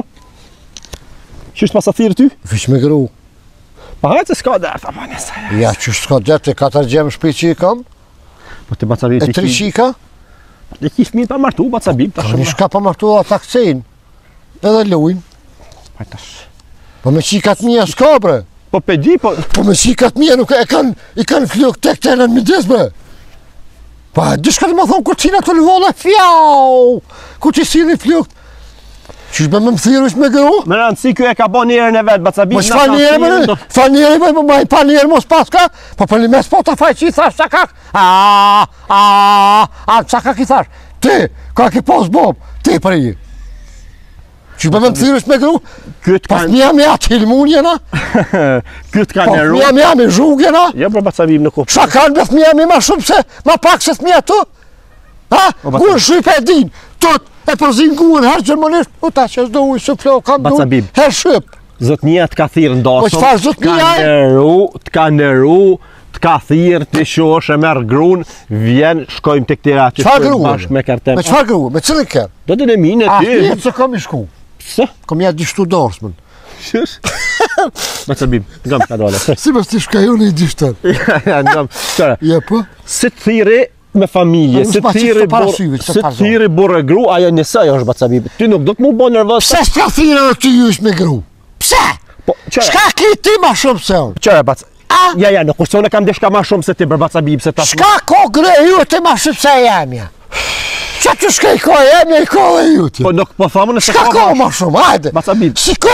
Qështë pas a thirë ty? vish me gru. Pa hajtë se s'ka dhe, tha pa nëse. Ja që s'ka dete, katër gjemë shpi që i kam, Po të Bacabib e që tri ki, qika, dhe ki fëmi pa martu, Bacabib, ta tani shumë. shka pa martu ata këcejnë, edhe lujnë. Pa tash. Po me qikat mija s'ka bre, Po pe di, po, po me qikat mija nuk e kanë, i kanë fluk tek të në midis bre. Pa, di shka të më thonë, kur qina të lëvolla, fjau, ku që si një fluk. Qysh be me më thirë është me gëru? me rëndësi kjo e ka bo njerën e vetë, Bacabib. Po që fa njerë me në, fa njerë me, ma i pa njerë mos paska, po për një mes po të faj që i thash qakak, a, a, a, qakak i thash, ti, ka ki pos bob, ti për i. Qysh be me më thirë është me gëru? Këtë Pas ka, mija me atë hilmun jena, këtë ka pas njeru. mija me me zhug jena, Jo, për Bacabib në kupë. qa kanë be fëmija me ma shumë se, ma pak se fëmija tu? Ha? O, Bacabib. Gurë shqip e din, tot, e përzin gurën, herë gjermonisht, u ta që s'do ujë, së flo, kam du, Bacabib. herë shqip. Zotnia të ka thirë ndasëm, Po çfarë zotnia të ka e? nderu, të ka nderu, të ka thirë, të shosh e merë grun, vjen, shkojmë të këtira që Çfarë shkojmë grua? bashkë me kartem. Me qëfar gru, me cilën kërë? Do të në minë A, e ty. jetë se kam i shku. Pse? Kom ja dishtu darsmën. Shush. Bacabib, ngam ka dole. Si me sti shka ju në i dishtër. Ja, ngam. Qëra, Je po? si të thiri me familje, Po, si mos të ma thiri qifto para bur- syve, që si ta të thiri burë gru, ajo njësaj është Bacabib. Ty nuk do të mu bo nervës. Pse s'ka thire dhe ty ju ish me gru? Pse? Po, qëra, Shka ki ti ma shumë se unë? qëra, Bac. A? Ja, ja, nuk është se unë kam deshka ma shumë se ti për Bacabib, se ta Shka ko gre ju ti ma shumë se jemja? Qa që shka i ka jemja i ka dhe ju ti? Po nuk po thamë në se Shka ka ma shumë, hajde? Bacabib. Si ka...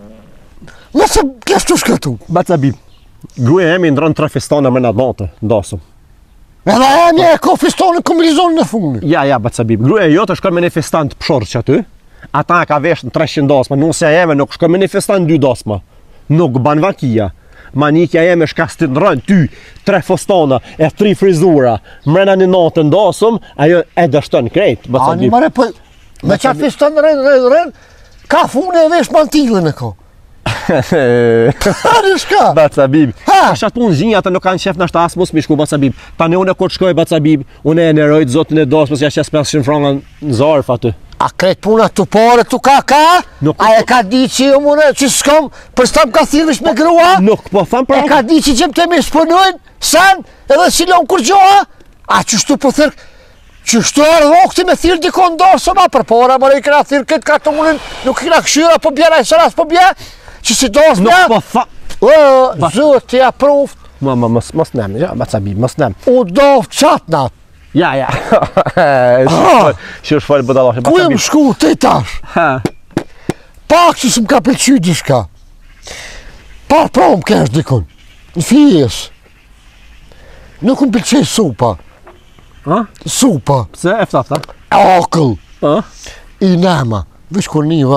Me se keftu shka tu? Bacabib. Gruja emi ndronë tre festana më në natë, ndasëm. Edhe jemja e ka fistonin komilizonin në fundi. Ja, ja, Bacabib. Gruja jote shkon me një festan të pshorë që aty. Ata ka vesh në treqind dasma, nusja jeme nuk shkon me një festan dy dasma. Nuk ban vakia. Manikja jeme shka stindrën ty, tre festana e tri frizura, mrena një natë ndasëm, ajo e dështën krejt, Ani Bacabib. mare po... Me qa fiston rën, rën, rën, ka fune e vesh mantilën e ka. Ani shka? Bacabib. Ha? Ashat punë zinja ata nuk kanë qef në ashtë asë mos mi shku Bacabib. Tani unë e kur shkoj Bacabib, unë e nerojt zotin e dasmës, ja qes pesëqind franga në zarf aty. A kret puna të pare të ka ka? Nuk- A e ka di që ju mune, që s'kam, për s'tam ka thirësh me grua? Nuk po tham E për ka di që gjem të me shpënojnë, sen, edhe si lon kur gjoha? A që shtu për thirë, që shtu e rëdhokti me thirë dikon dorë ma, për pora mëre i këna thirë këtë katunin, nuk i këna këshyra po bjera, e sëras po bjera, që si dorës Nuk me, po tham. o, zët ja proft, Ma, ma, mos, mos nem, ja, Bacabib, mos nem. u doft qatnat, Ja, ja. Që është falë bëdallashe, ku jem shku të tash? Ha. Pak që s'm ka pëlqy diçka. Par prom kesh dikun. Në fijes. Nuk më pëlqej supa. Ha? Supa. Pse e ftafta? Akëll. Ha? I nema. Vish kur niva,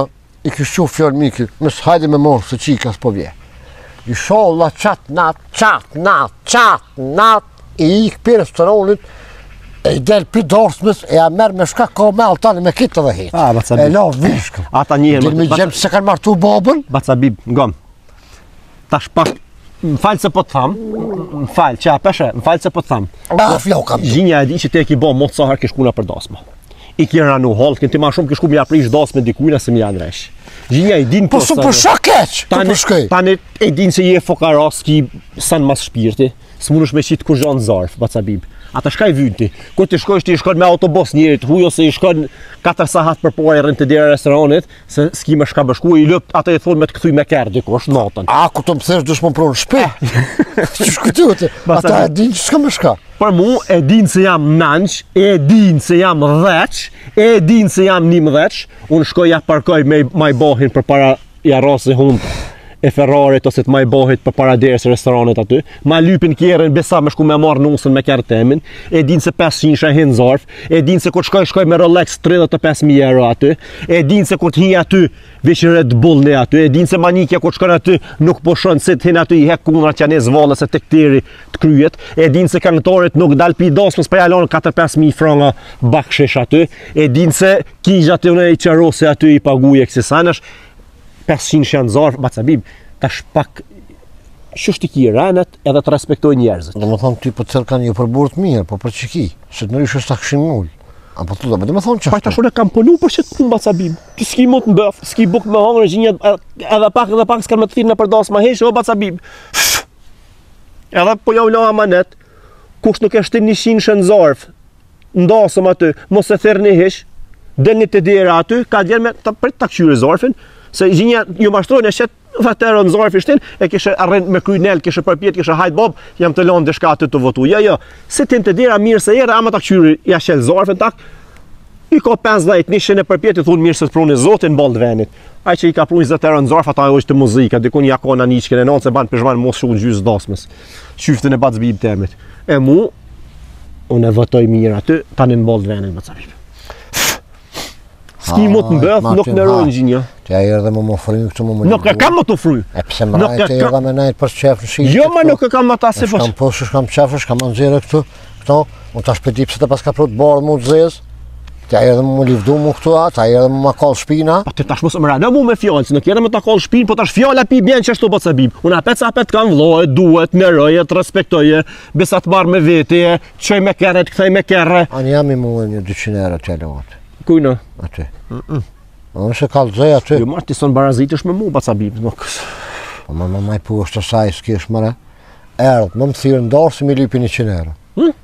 i kështu fjallë miki, mes hajde me morë se qika s'po vje. I sholla qatë nat, qatë nat, qatë nat, i ikë për restoranit, e i del për dorsmës, e a merë me shka ka me altani me kitë dhe hitë. Ah, Bacabib. E la vishkëm. Ata njëherë... Dhe me gjemë se kanë martu babën. Bacabib, ngom. Tash pak, më falë se po të thamë, më falë, që a peshe, më falë se po të thamë. A, flokam. Gjinja e di që te ki bo motë sahar kishkuna për dasma. I kjerë ranu halë, kënë ti ma shumë kishku mi aprish dasme dikujna se mi janë resh. Gjinja e din Po su për shakeq, po për shkej. Tani e din se je fokaras ki san mas shpirti, s'munush me qitë kur gjanë zarf, Bacabib. Ata shka i vynë ti, kur ti shkojsh ti shkon me autobus njerit, huj ose i shkon katër sahat për pore rrën të dira restoranit, se s'ki me shka bëshku, i lëpt ata i thonë me të këthuj me kërë dikosh natën. A, ku të më thesh dush më pronë shpe? Që shkëtu të, ata e din që s'ka me shka. Për mu e din se jam nanq, e din se jam dheq, e din se jam nim dheq, unë shkoj ja parkoj me maj bohin për para ja rasi hundë e Ferrarit ose të maj bohit për para derës restoranit aty, ma lypin kjerën besa me shku me marrë nusën me kjerë temin, e din se pesëqind shahin zarf, e din se kur shkoj shkoj me Rolex tridhjetë e pesë mijë euro aty, e din se kur t'hi aty vish Red Bull në aty, e din se manikja kur shkon aty nuk po shon se t'hin aty i hek kunra që janë zvalë se të këtiri të kryet, e din se kanëtorit nuk dal pi dasmës për jalon katër pesë mijë franga bakshish aty, e din se kijat e i qerosi aty i paguje kësisanash, pesëqind shanë zarf, Bacabib, tash pak shështë i ki renet edhe të respektoj njerëzit. Dhe më thonë ty për cërë kanë një përburët mirë, po për që ki, se të nërish është ta këshin mullë. A po të do, dhe më thonë qashtu. Pa tash unë e kam punu për që të punë, Bacabib. Ti s'ki mot në bëf, s'ki buk me hangër, gjinjet edhe pak edhe pak s'kan me të thirë në përdas ma hesh, o Bacabib. Edhe po ja u la amanet, kush nuk e shtin një qind shën zarf, ndasëm aty, mos e thirë një hesh, del një të dira aty, ka djerë me ta, ta këshyre zarfin, se gjinja ju mashtrojnë e shetë vetero në zarfi shtin, e kishe arren me krynel, kishe përpjet, kishe hajt bob, jam të lonë dishka aty të votu. Jo, jo, se tim të dira mirë se ere, ama ta këshyri ja shel zarfin tak, i ka pesëdhjetë, njëshin e përpjet, i thunë mirë se të pruni zotin bald venit. Aj që i ka pruni zëtero në zarf, ata e është të muzika, dikun ja ka në niqken e nanë, se banë pëshman mos shumë gjysë dasmës. Qyftën e Bacabib temit. E mu, unë e vëtoj mirë aty, tani në bald venit, Bacabib. S'ki mot në bëth, nuk në rojnë gjinja. Të ja erdhe më më frynë këtë më më Nuk e kam më të frynë. E pëse më rajtë e erdhe me najtë për qef në shqipë. Jo, ma nuk e kam më ta se Shkam poshë, shkam qefë, shkam anëzire këtu, këto, unë ta shpeti pëse të pas ka prut bardë mu të zezë, të ja erdhe më më livdu mu këtu atë, të ja erdhe më më kallë shpina. Pa të tash mos më rana mu me fjallë, se nuk jere me ta kallë shpinë, po tash fjalla pi bjen që ashtu Bacabib. Unë apet sa apet kam vlojë, duhet, nëroje, të respektoje, besa të marrë me vetije, qoj me kere, të këthej me kere. Anë jam i mu e një dyqind euro të jale atë. Kujna? Aty. Unë se kalëzoj aty. Jo marrë ti son barazitësh me mu, Bacabib, nuk. Po më më maj pu është të saj, s'kish mëre. Erdhë, më më thirë ndarë si mi lypi një qind euro.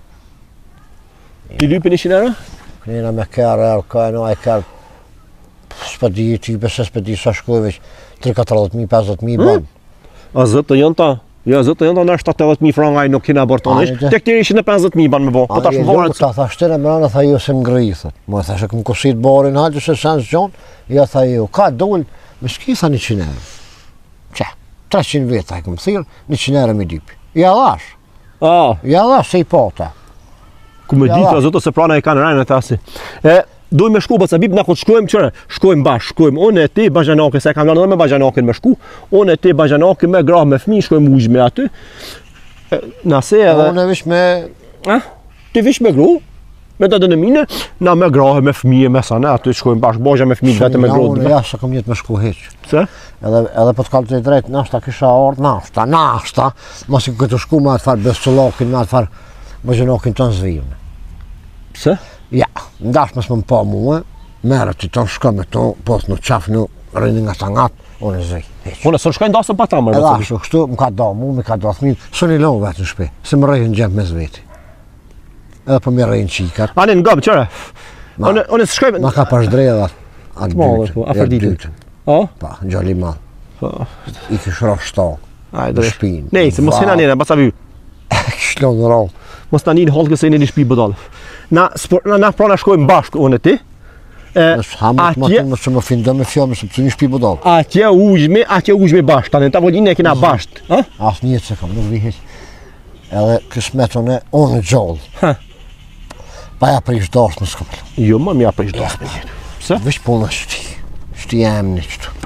I lypi një qind euro? Kënina me kërë, erë, ka e no, e kërë, s'pa di, ti beses s'pa di sa shkoj veç, tri katërdhjetë mijë, pesëdhjetë mijë banë. A zëtë të janë ta? Ja, zëtë të janë ta në shtatëdhjetë mijë franga i nuk kina abortonisht, të këtiri ishin e pesëdhjetë mijë banë me bo, po tash më varët. Ta tha shtire më rana, tha jo se më ngri, thët. Mo e tha që këmë kusit barin halë, se sen s'gjonë, ja tha jo, ka dollë, me shki tha një qind euro. Qe, treqind vjetë ta i këmë thirë, një qind euro me dypi. Ja dhash, A, ja dhash se i pata. ku me Ja, ditë, va. a zëtë se prana i kanë rajnë e thasi. E, doj me shku, Bacabib, na këtë shkojmë qëre, shkojmë bash, shkojmë, unë e ti Bajanakin, se kam lanë dhe me Bajanakin me shku, unë e ti Bajanakin me grah me fmi, shkojmë ujgjme aty, e, nase edhe, Unë e vish me, a, ti vish me gru, me të dënë mine, na me grah me fmi e me sane, aty shkojmë bash, bajja me fmi, vete me ja, gru, unë jashtë se kam jetë me shku heq. se? Edhe, edhe po të kalë të drejtë, nashta kisha ardhë, nashta, nashta, mos i këtë shku me atë farë bestullakin, me atë farë Bajanakin të në zvijune. Se? Ja, ndash mësë më më pa muë, merë të të shka me to, posë në qafë në rëndi nga të ngatë, unë e zëj, heq. Unë e së në shkojnë dasën pa ta mërë, Edhe Bacabib. ashtu, kështu, më ka da mu, më ka da thmin, së një lonë vetë në shpe, se më rejnë gjempë me zveti. Edhe po më rejnë qikat, Ani në gabë, qëre? Ma- Unë unë e së shkojnë, ma ka pash drejë atë, atë T'malë, dytën, po, ja, afërditin. dytën. a? Pa, në gjalli malë, Po, i kish ro shto, ajde, në dhe. shpinë. Nej, se mos hina njëre, Bacabib. Kishtë lonë në ro. Mos ta njën halkë se i një shpi bëdallë. Na, spor, na, na prana shkojmë bashkë, unë e ti. E, Nësë hamë të atje, matë më që më finë me fjallë, se pëtë një shpi budallë. atje ujgjme, atje ujgjme bashkë. Tani, ta volinë e kina bashkë. Ha? Asë njëtë se kam, nuk vi heq. Edhe kësmetën e unë gjallë. Ha. Pa ja prish dasë më s'kam. Jo, ma mi a prish dasë me njëtë. Se? Vish punë shti, shti jam një qëtu.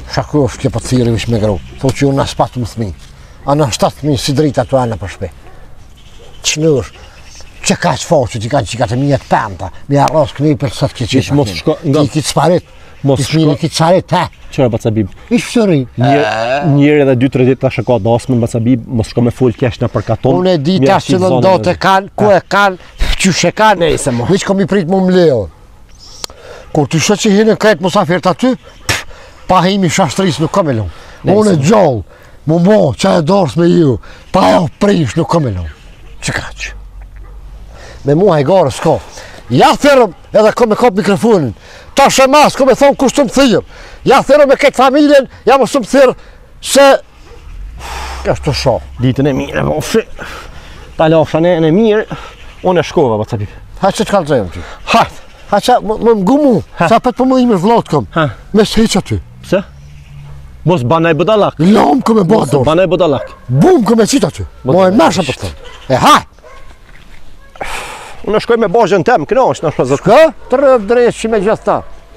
Shaku është kjo për thirë vish me gru. Tho që unë asë patë më thmi. A në shtatë thmi si drita të anë për shpe. Qënër, që ka që foqë, që ka që ka të mjetë pëmta, mi arros kënej për sëtë këtë Ish mos shko nga Ti kitë sparit, mos ti fmini kitë sparit, he. Çfarë Bacabib? Ish fëtëri. Njëri edhe dy tre ditë tash e ka dasmën Bacabib, mos shko me fol keq në përkaton. Unë e di ta që lëndot e kanë, ku e kanë, qysh e kanë. Nejse mo. Veç kom i prit më më leo. Kur ty shë që hinë kretë musafirët aty, pa himi shashtris nuk kom e lon. Unë e gjallë, mu mo, qa e dorës me ju, pa jo prish nuk kom e lon. Që ka që? Me mua e garë s'ka. Ja thërëm edhe kom e kap mikrofonin. Ta shëmas, kom e thonë kush të më thirë. Ja thërëm e këtë familjen, ja më së më thirë se... Kështë të shoh. Ditën e mirë, mofshi. Ta lafshan e në mirë, unë e shkova Bacabib. Ha që të kalëzëm ty. Hajt. Ha që më më gumu, sa pët për më ime vlatë kom. Ha. Me së heq aty. Pse? Mos banaj budallak. Lam kom e ba Mos dorë. banaj budallak. Bum kom e qita aty. Mo e nasha për të thëmë. E haj. Unë shkoj me bashkën tem, kënaq na shpazot. Ka? Të rëvë drejtë që me gjithë ta.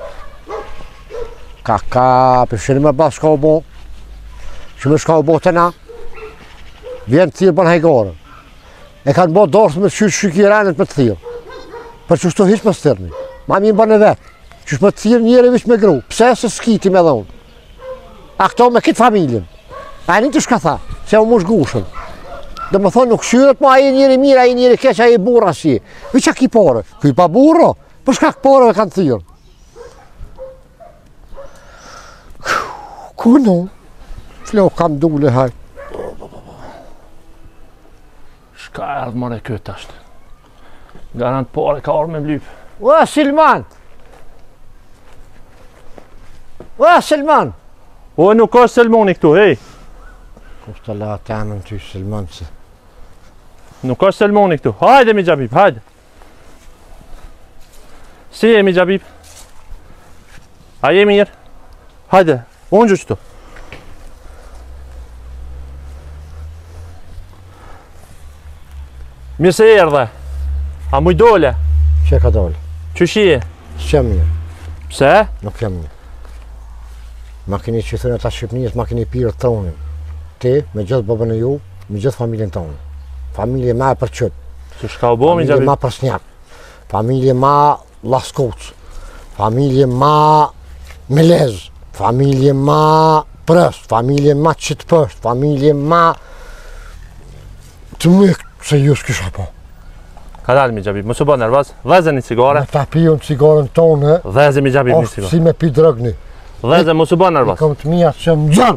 Ka ka, përshinë me basë shka u bo. Që me shka u bo të na. Vjen të thirë bën hajgore. E kanë bo dorës me qysh shykiranet me të thirë. Për që shtu hiq më së thirëni. Ma mi më bën e vetë. Qysh me të thirë njëre vish me gru. Pse se s'kiti me dhonë. A këto me kitë familjen. A një të shka tha, se u mush gushën. Dhe më thonë nuk shyrët ma aji njëri mirë, aji njëri keq, aji burra si. Vi qa ki pare? Kuj pa burro? Për shka kë pareve kanë thyrë? Ku no? Flo kam dule haj. Shka erdhë mare këtë ashtë. Garant pare ka orë me mlypë. Ua Silman! Ua Silman! O, nuk është Selmoni këtu, hej. Kushtë të la të anën ty Silman se. Nuk është Selmoni këtu. Hajde mi Gjabib, hajde. Si jemi Gjabib? A jemi mirë? Hajde, unë gjë qëtu. Mirë se erdhe. A muj dole? Që ka dole? Që shije? S'qem mirë, Pse? nuk jem mirë. Ma keni që thënë ata Shqipnijës, ma keni pirë thonin. Ti, me gjithë babën e ju, me gjithë familjen tonë. Familje ma e për qëtë. Që shka u bo mi Familje Gjabib? ma për snjak. Familje ma laskoc. Familje ma melez. Familje ma prës. Familje ma qitë pësht. Familje ma të mykë se ju s'kisha po. Ka dalë mi Gjabib, mësë bo nervaz. Dheze një cigare. Me ta pion cigaren tonë, Dheze mi Gjabib një është cigare. si me pi drëgni. Dheze mësë bo nervaz. Kom të mija që më gjërë.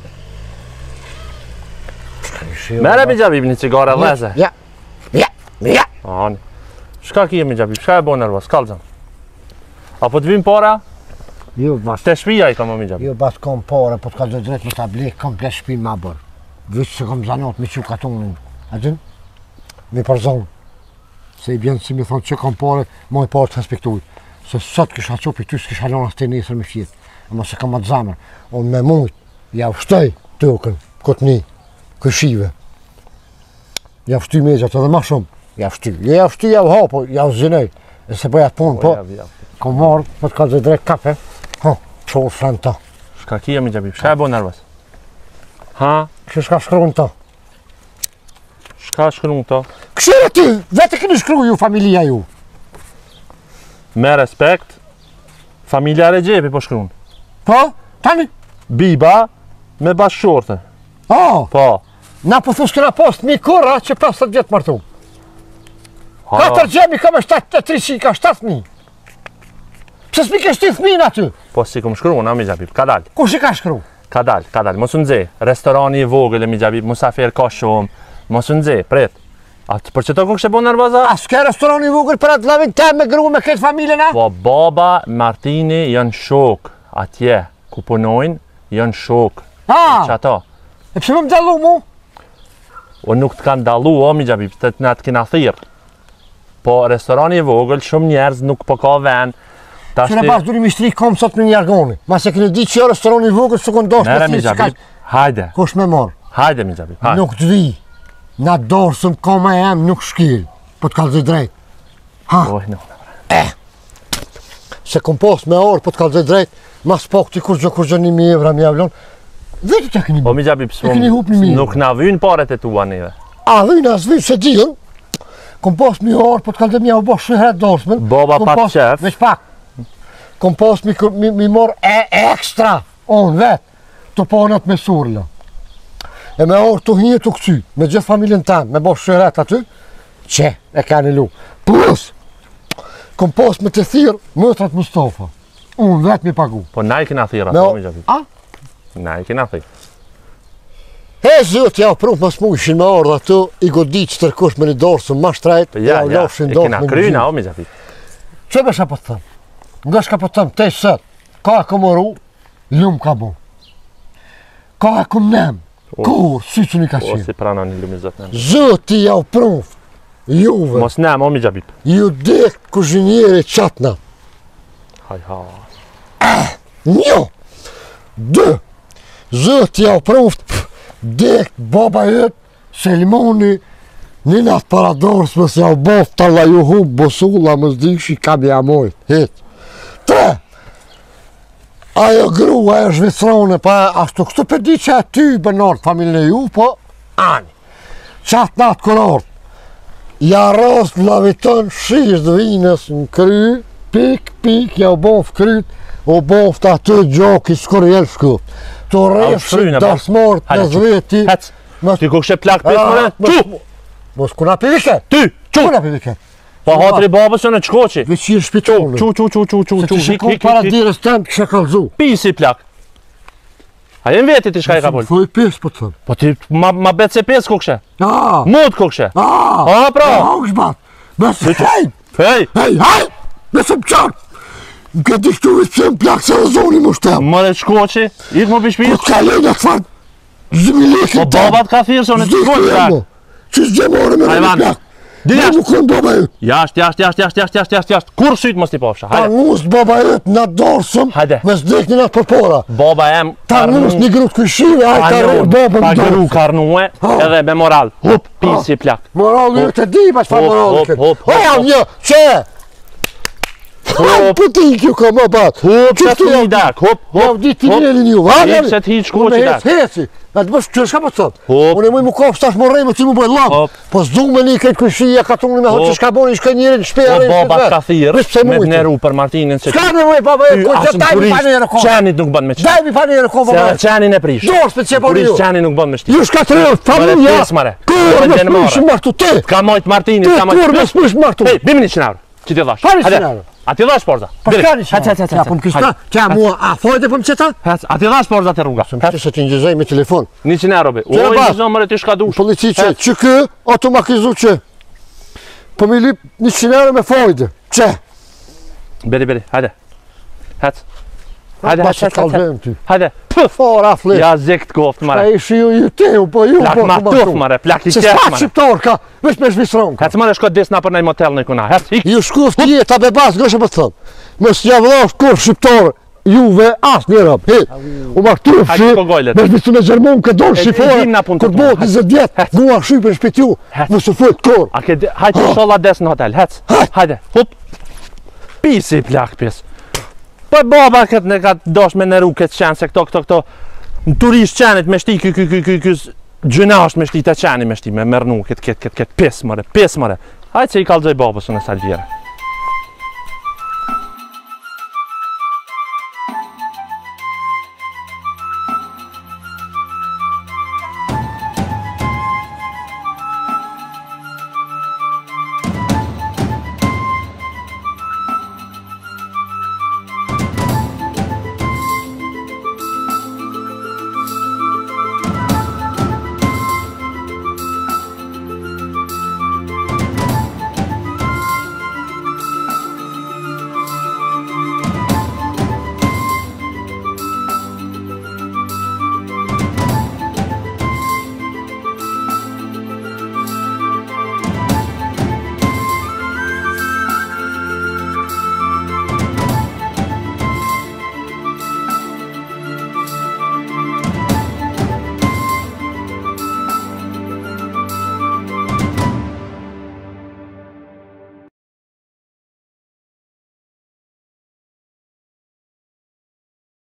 Mere mi Gjabib një cigare, dheze. Ja, ja, ja. Ani. Shka ki mi Gjabib, shka e bo nervaz, kalzëm. Apo të vim para, Jo, bas, te shpija i ka më mi Gjabib. jo bas kom pare, po të ka dhe drejt me ta blek, kom ple shpin ma bërë. Vështë se kom zanot me që katonin. A din? Me përzonë. Se i bjenë si me thonë që kom pare, ma i pare të respektuj. Se sot kisha qopi ty s'kisha lona të nesër me fjetë. Ama se kam atë zamër. Unë me mujt, ja ushtoj tokën, këtë një, këshive. Ja ushtoj me gjatë edhe ma shumë. Ja ushtoj. Jo ja ushtoj, ja u hapo, ja u zinoj. E se bëja të punë, po, kom marrë, po të ka dhe drejt kafe. Ha, qohë flanë ta. Shka ki mi Gjabib, shka e bo nervaz? Ha? Që shka shkruan ta? Shka shkru këto? Këshire ty, vete këni shkru ju familia ju. Me respekt, familja Regjepi po shkruun. Po, tani? Biba me bashkëshorte. Oh, Po. na po thus këna post mi kurra që pesëdhjetë vjetë martu. Ha, Katër gjemi ka me shtatë tri qinë, ka shtatë mi. Pse s'mi ke shti thmin aty? po si kom shkruun, a mi Gjabib, ka dal. Kush i ka shkru? Ka dal, ka dal. Mos u nxe, restorani i vogël e mi Gjabib, musafir ka shumë. Mos u nxe, prit. A të për që to ku kështë e bo nervoza? A s'ke restoran i vogël për atë lavin tem me gru me këtë familjen a? Po baba, Martini janë shok atje ku punojnë, janë shok. Që Ha, ato. e pse më më dallu mu? Unë nuk të kanë dalu, o mi Gjabib, të të na të kina thirë. Po restorani i vogël, shumë njerëz nuk po ka ven. Që në pas duri mi shtri kom sot me një argoni. Ma se këni di që jo restoran i vogël së kënë doshtë Mere mi me thirë që Gjabib, hajde, Kush me morë? hajde mi Gjabib, hajde. Nuk të di. Na dorësëm koma e em nuk shkil. Po të kalëzë drejt. Oj, no. Se kom pas me orë po të kalëzë drejt, mas pak ti kur gjë kur gjë një mi evra mi avlon, vetë që keni Po mi gjabi E keni hup një mirë. nuk na vynë paret e tua neve. A dhejnë as dhejnë se dhjën, kom pas mi orë, po të kalë dhe mi a u bo shëhet dorsmen. Baba kom pa pas- qef. Veç pak. Kom pas mi, mi, mi mor e ekstra, on vetë, të ponat me surla. E me orë të hinje të këcy, me gjithë familjen tanë, me bo shëhet aty, që e ka në lu. Plus, kom pas me të thirë mëtrat Mustafa. Unë vetë mi pagu. Po na i kena thira, Me po o- mi gjabi. A? Na i kena thira. E zëtë, ja prunë mas mu ishin me ardhë atë, i godit që tërkush me një dorësën ma shtrajt, Po ja, u ja, lofshin e dorës kena me kryna, gjimë. o mi gjabi. Që besha po të thëmë? Nga shka po të thëmë, te sët, ka e këmë ru, ljumë ka bu. Ka e këmë nem, kur, si që një ka O qenë. si prana një lumizat në. Zëti ja u prunft, juve, Mos nem, o mi gjabi. ju dek kuzhinjeri qatna. Haj ha. Një, dë, zëti ja u prunft, pff, dek baba jët, Selmoni, një natë para dorës më se ja u bof, talla ju hum, bosulla më zdikshi, kam ja mojt, hit. Tre, ajo grua e zhvicrone, pa ashtu kështu për di që e ty bënort familën e ju, po ani. Qatë natë kërort, ja rast vlavitën shish dhe vinës në kry, pik, pik, ja u bof kryt, u bof të aty gjoki s'kur jelë shkup. Të rrefshi shryne, po. dasmort Hajde, në zveti. Hec. Mos- Ti ku kështë plak pes mëre? Qu! Mos kuna pivike? Ty! Qu! Kuna pivike? Po hatri babës në qkoqi. Veç i shpitonë. Qu, qu, qu, qu, qu, Se qu. të shikon para dirës tem kështë e kalzu. Pisi plak. A jem veti ti shka i ka pol. Thuj pes, po të thëmë. Po ti ma, ma bet se pes ku kështë. A, Mut ku kështë. a, A, pra. a, u shbat. Bes, hej, Hej! hej, hej, besë më qarë. Më këtë ishtu vëtë pëse më plakë se e zoni më shtem. Mëre qkoqi. Ik më Po bishpis. të kalejnë atë farë, zëmilekën Po babat ka thirë se unë të qkoqi plak. Që s'gjemore me në Hajvan. plakë. Di Ne jashtë. më kënë baba jëtë. Jasht, jasht, jasht, jasht, jasht, jasht, jasht, jasht. Kur syt mos t'i pofsha. Ta Hajde. ngusë baba jëtë në dorsëm, Hajde. me s'dek një natë përpora. Baba em Ta ngusë një grutë këshive, a i ta rrë babën Pa gru dorsëm. karnue Ha. edhe me moral. Hup, pisi plak. Moralë ju të di, pa që fa Hop, moralë hop, këtë. hop, O, hop, jam hop. një, që? Hop. Po ti kjo ka më batë. Hup, që Qështu t'u jam një dak. Hop, Jam hop, di ti hop. njelin ju, va? Ik se t'hi qkoqi Unë dak. hec, heci. Na të bësh, që shka po të thot? Hop. Unë e muj më kofë stash më rejmë, ti më bëj lam. Hop. Po s'du me një këtë këshia, ka tunë me hoqë Hop. që shka boni, shka njerin, shpeja Po rejmë. baba ka thirë Vesh pse me mujtë. t'neru për Martinin se Shka në muj, baba, e ku që daj mi pa një rëkon. Qenit nuk bën me qenë. Daj mi pa një rëkon, Se baba. edhe qenin e prish. Dorës për që po Prish një. qenin nuk bën me shti. Ju shka të rejë, familja. pes, mare. Kur Mare, me gjenë s'mëshë more. martu te. Ka mojt Martinin, Te ka mojt. kur me s'mëshë martu. Hej, bimi një qenë euro. Që ti dhash. Pari Hajde. qenë euro. A ti dhash porza? Po shka një Hajde, hajde, Ja, po më hajde. kishta, që mua, a thojte po më qëta? Hajde, a ti dhash porza të rruga? Më që se të njëzaj me telefon. një qenë euro be. Qenë Oj, bas. një zomëre ti shka dush. Polici që, që kë, ato ma kizu që. Po mi lip një qinere me fojde. Që? Beri, beri, hajde. Hajde. Hajde, Ba hajde, që hajde, hajde. kalbem ty. Hajde. Puf. Fora flet. Ja zekt koft, A mare. ishi ju ju teu, po ju Plak po ma po tuf, martu. mare. Plak i Se qef, s'ka mare. shqiptar ka, veç me shvisron ka. Hajde, mare, shko desna për nej motel në kuna. Hajde, ik. Ju shkuft jeta be bas, gëshë për të thëmë. Mos javëllash kur shqiptar, juve as një rëb. He, u martu Hajde, fshi, shko gojlet. me shvisu në Gjermon këtë dorë E- e shifore, dim na punë kur të bëhet punë. njëzet vjetë, gua shqypën shpit ju, Hajde. mos të fut kur. A ke de- hajde sholla des në hotel. Hajde. Hajde. Hup. Pisi plak pis. Po baba këtë ne ka dosh me neru këtë qenë se këto këto këto në turisht qenit me shti ky ky ky ky ky gjynasht me shti të qeni me shti me mërnu këtë këtë këtë këtë pis mëre pis mëre. Hajde se i kalzoj babës në salvjere.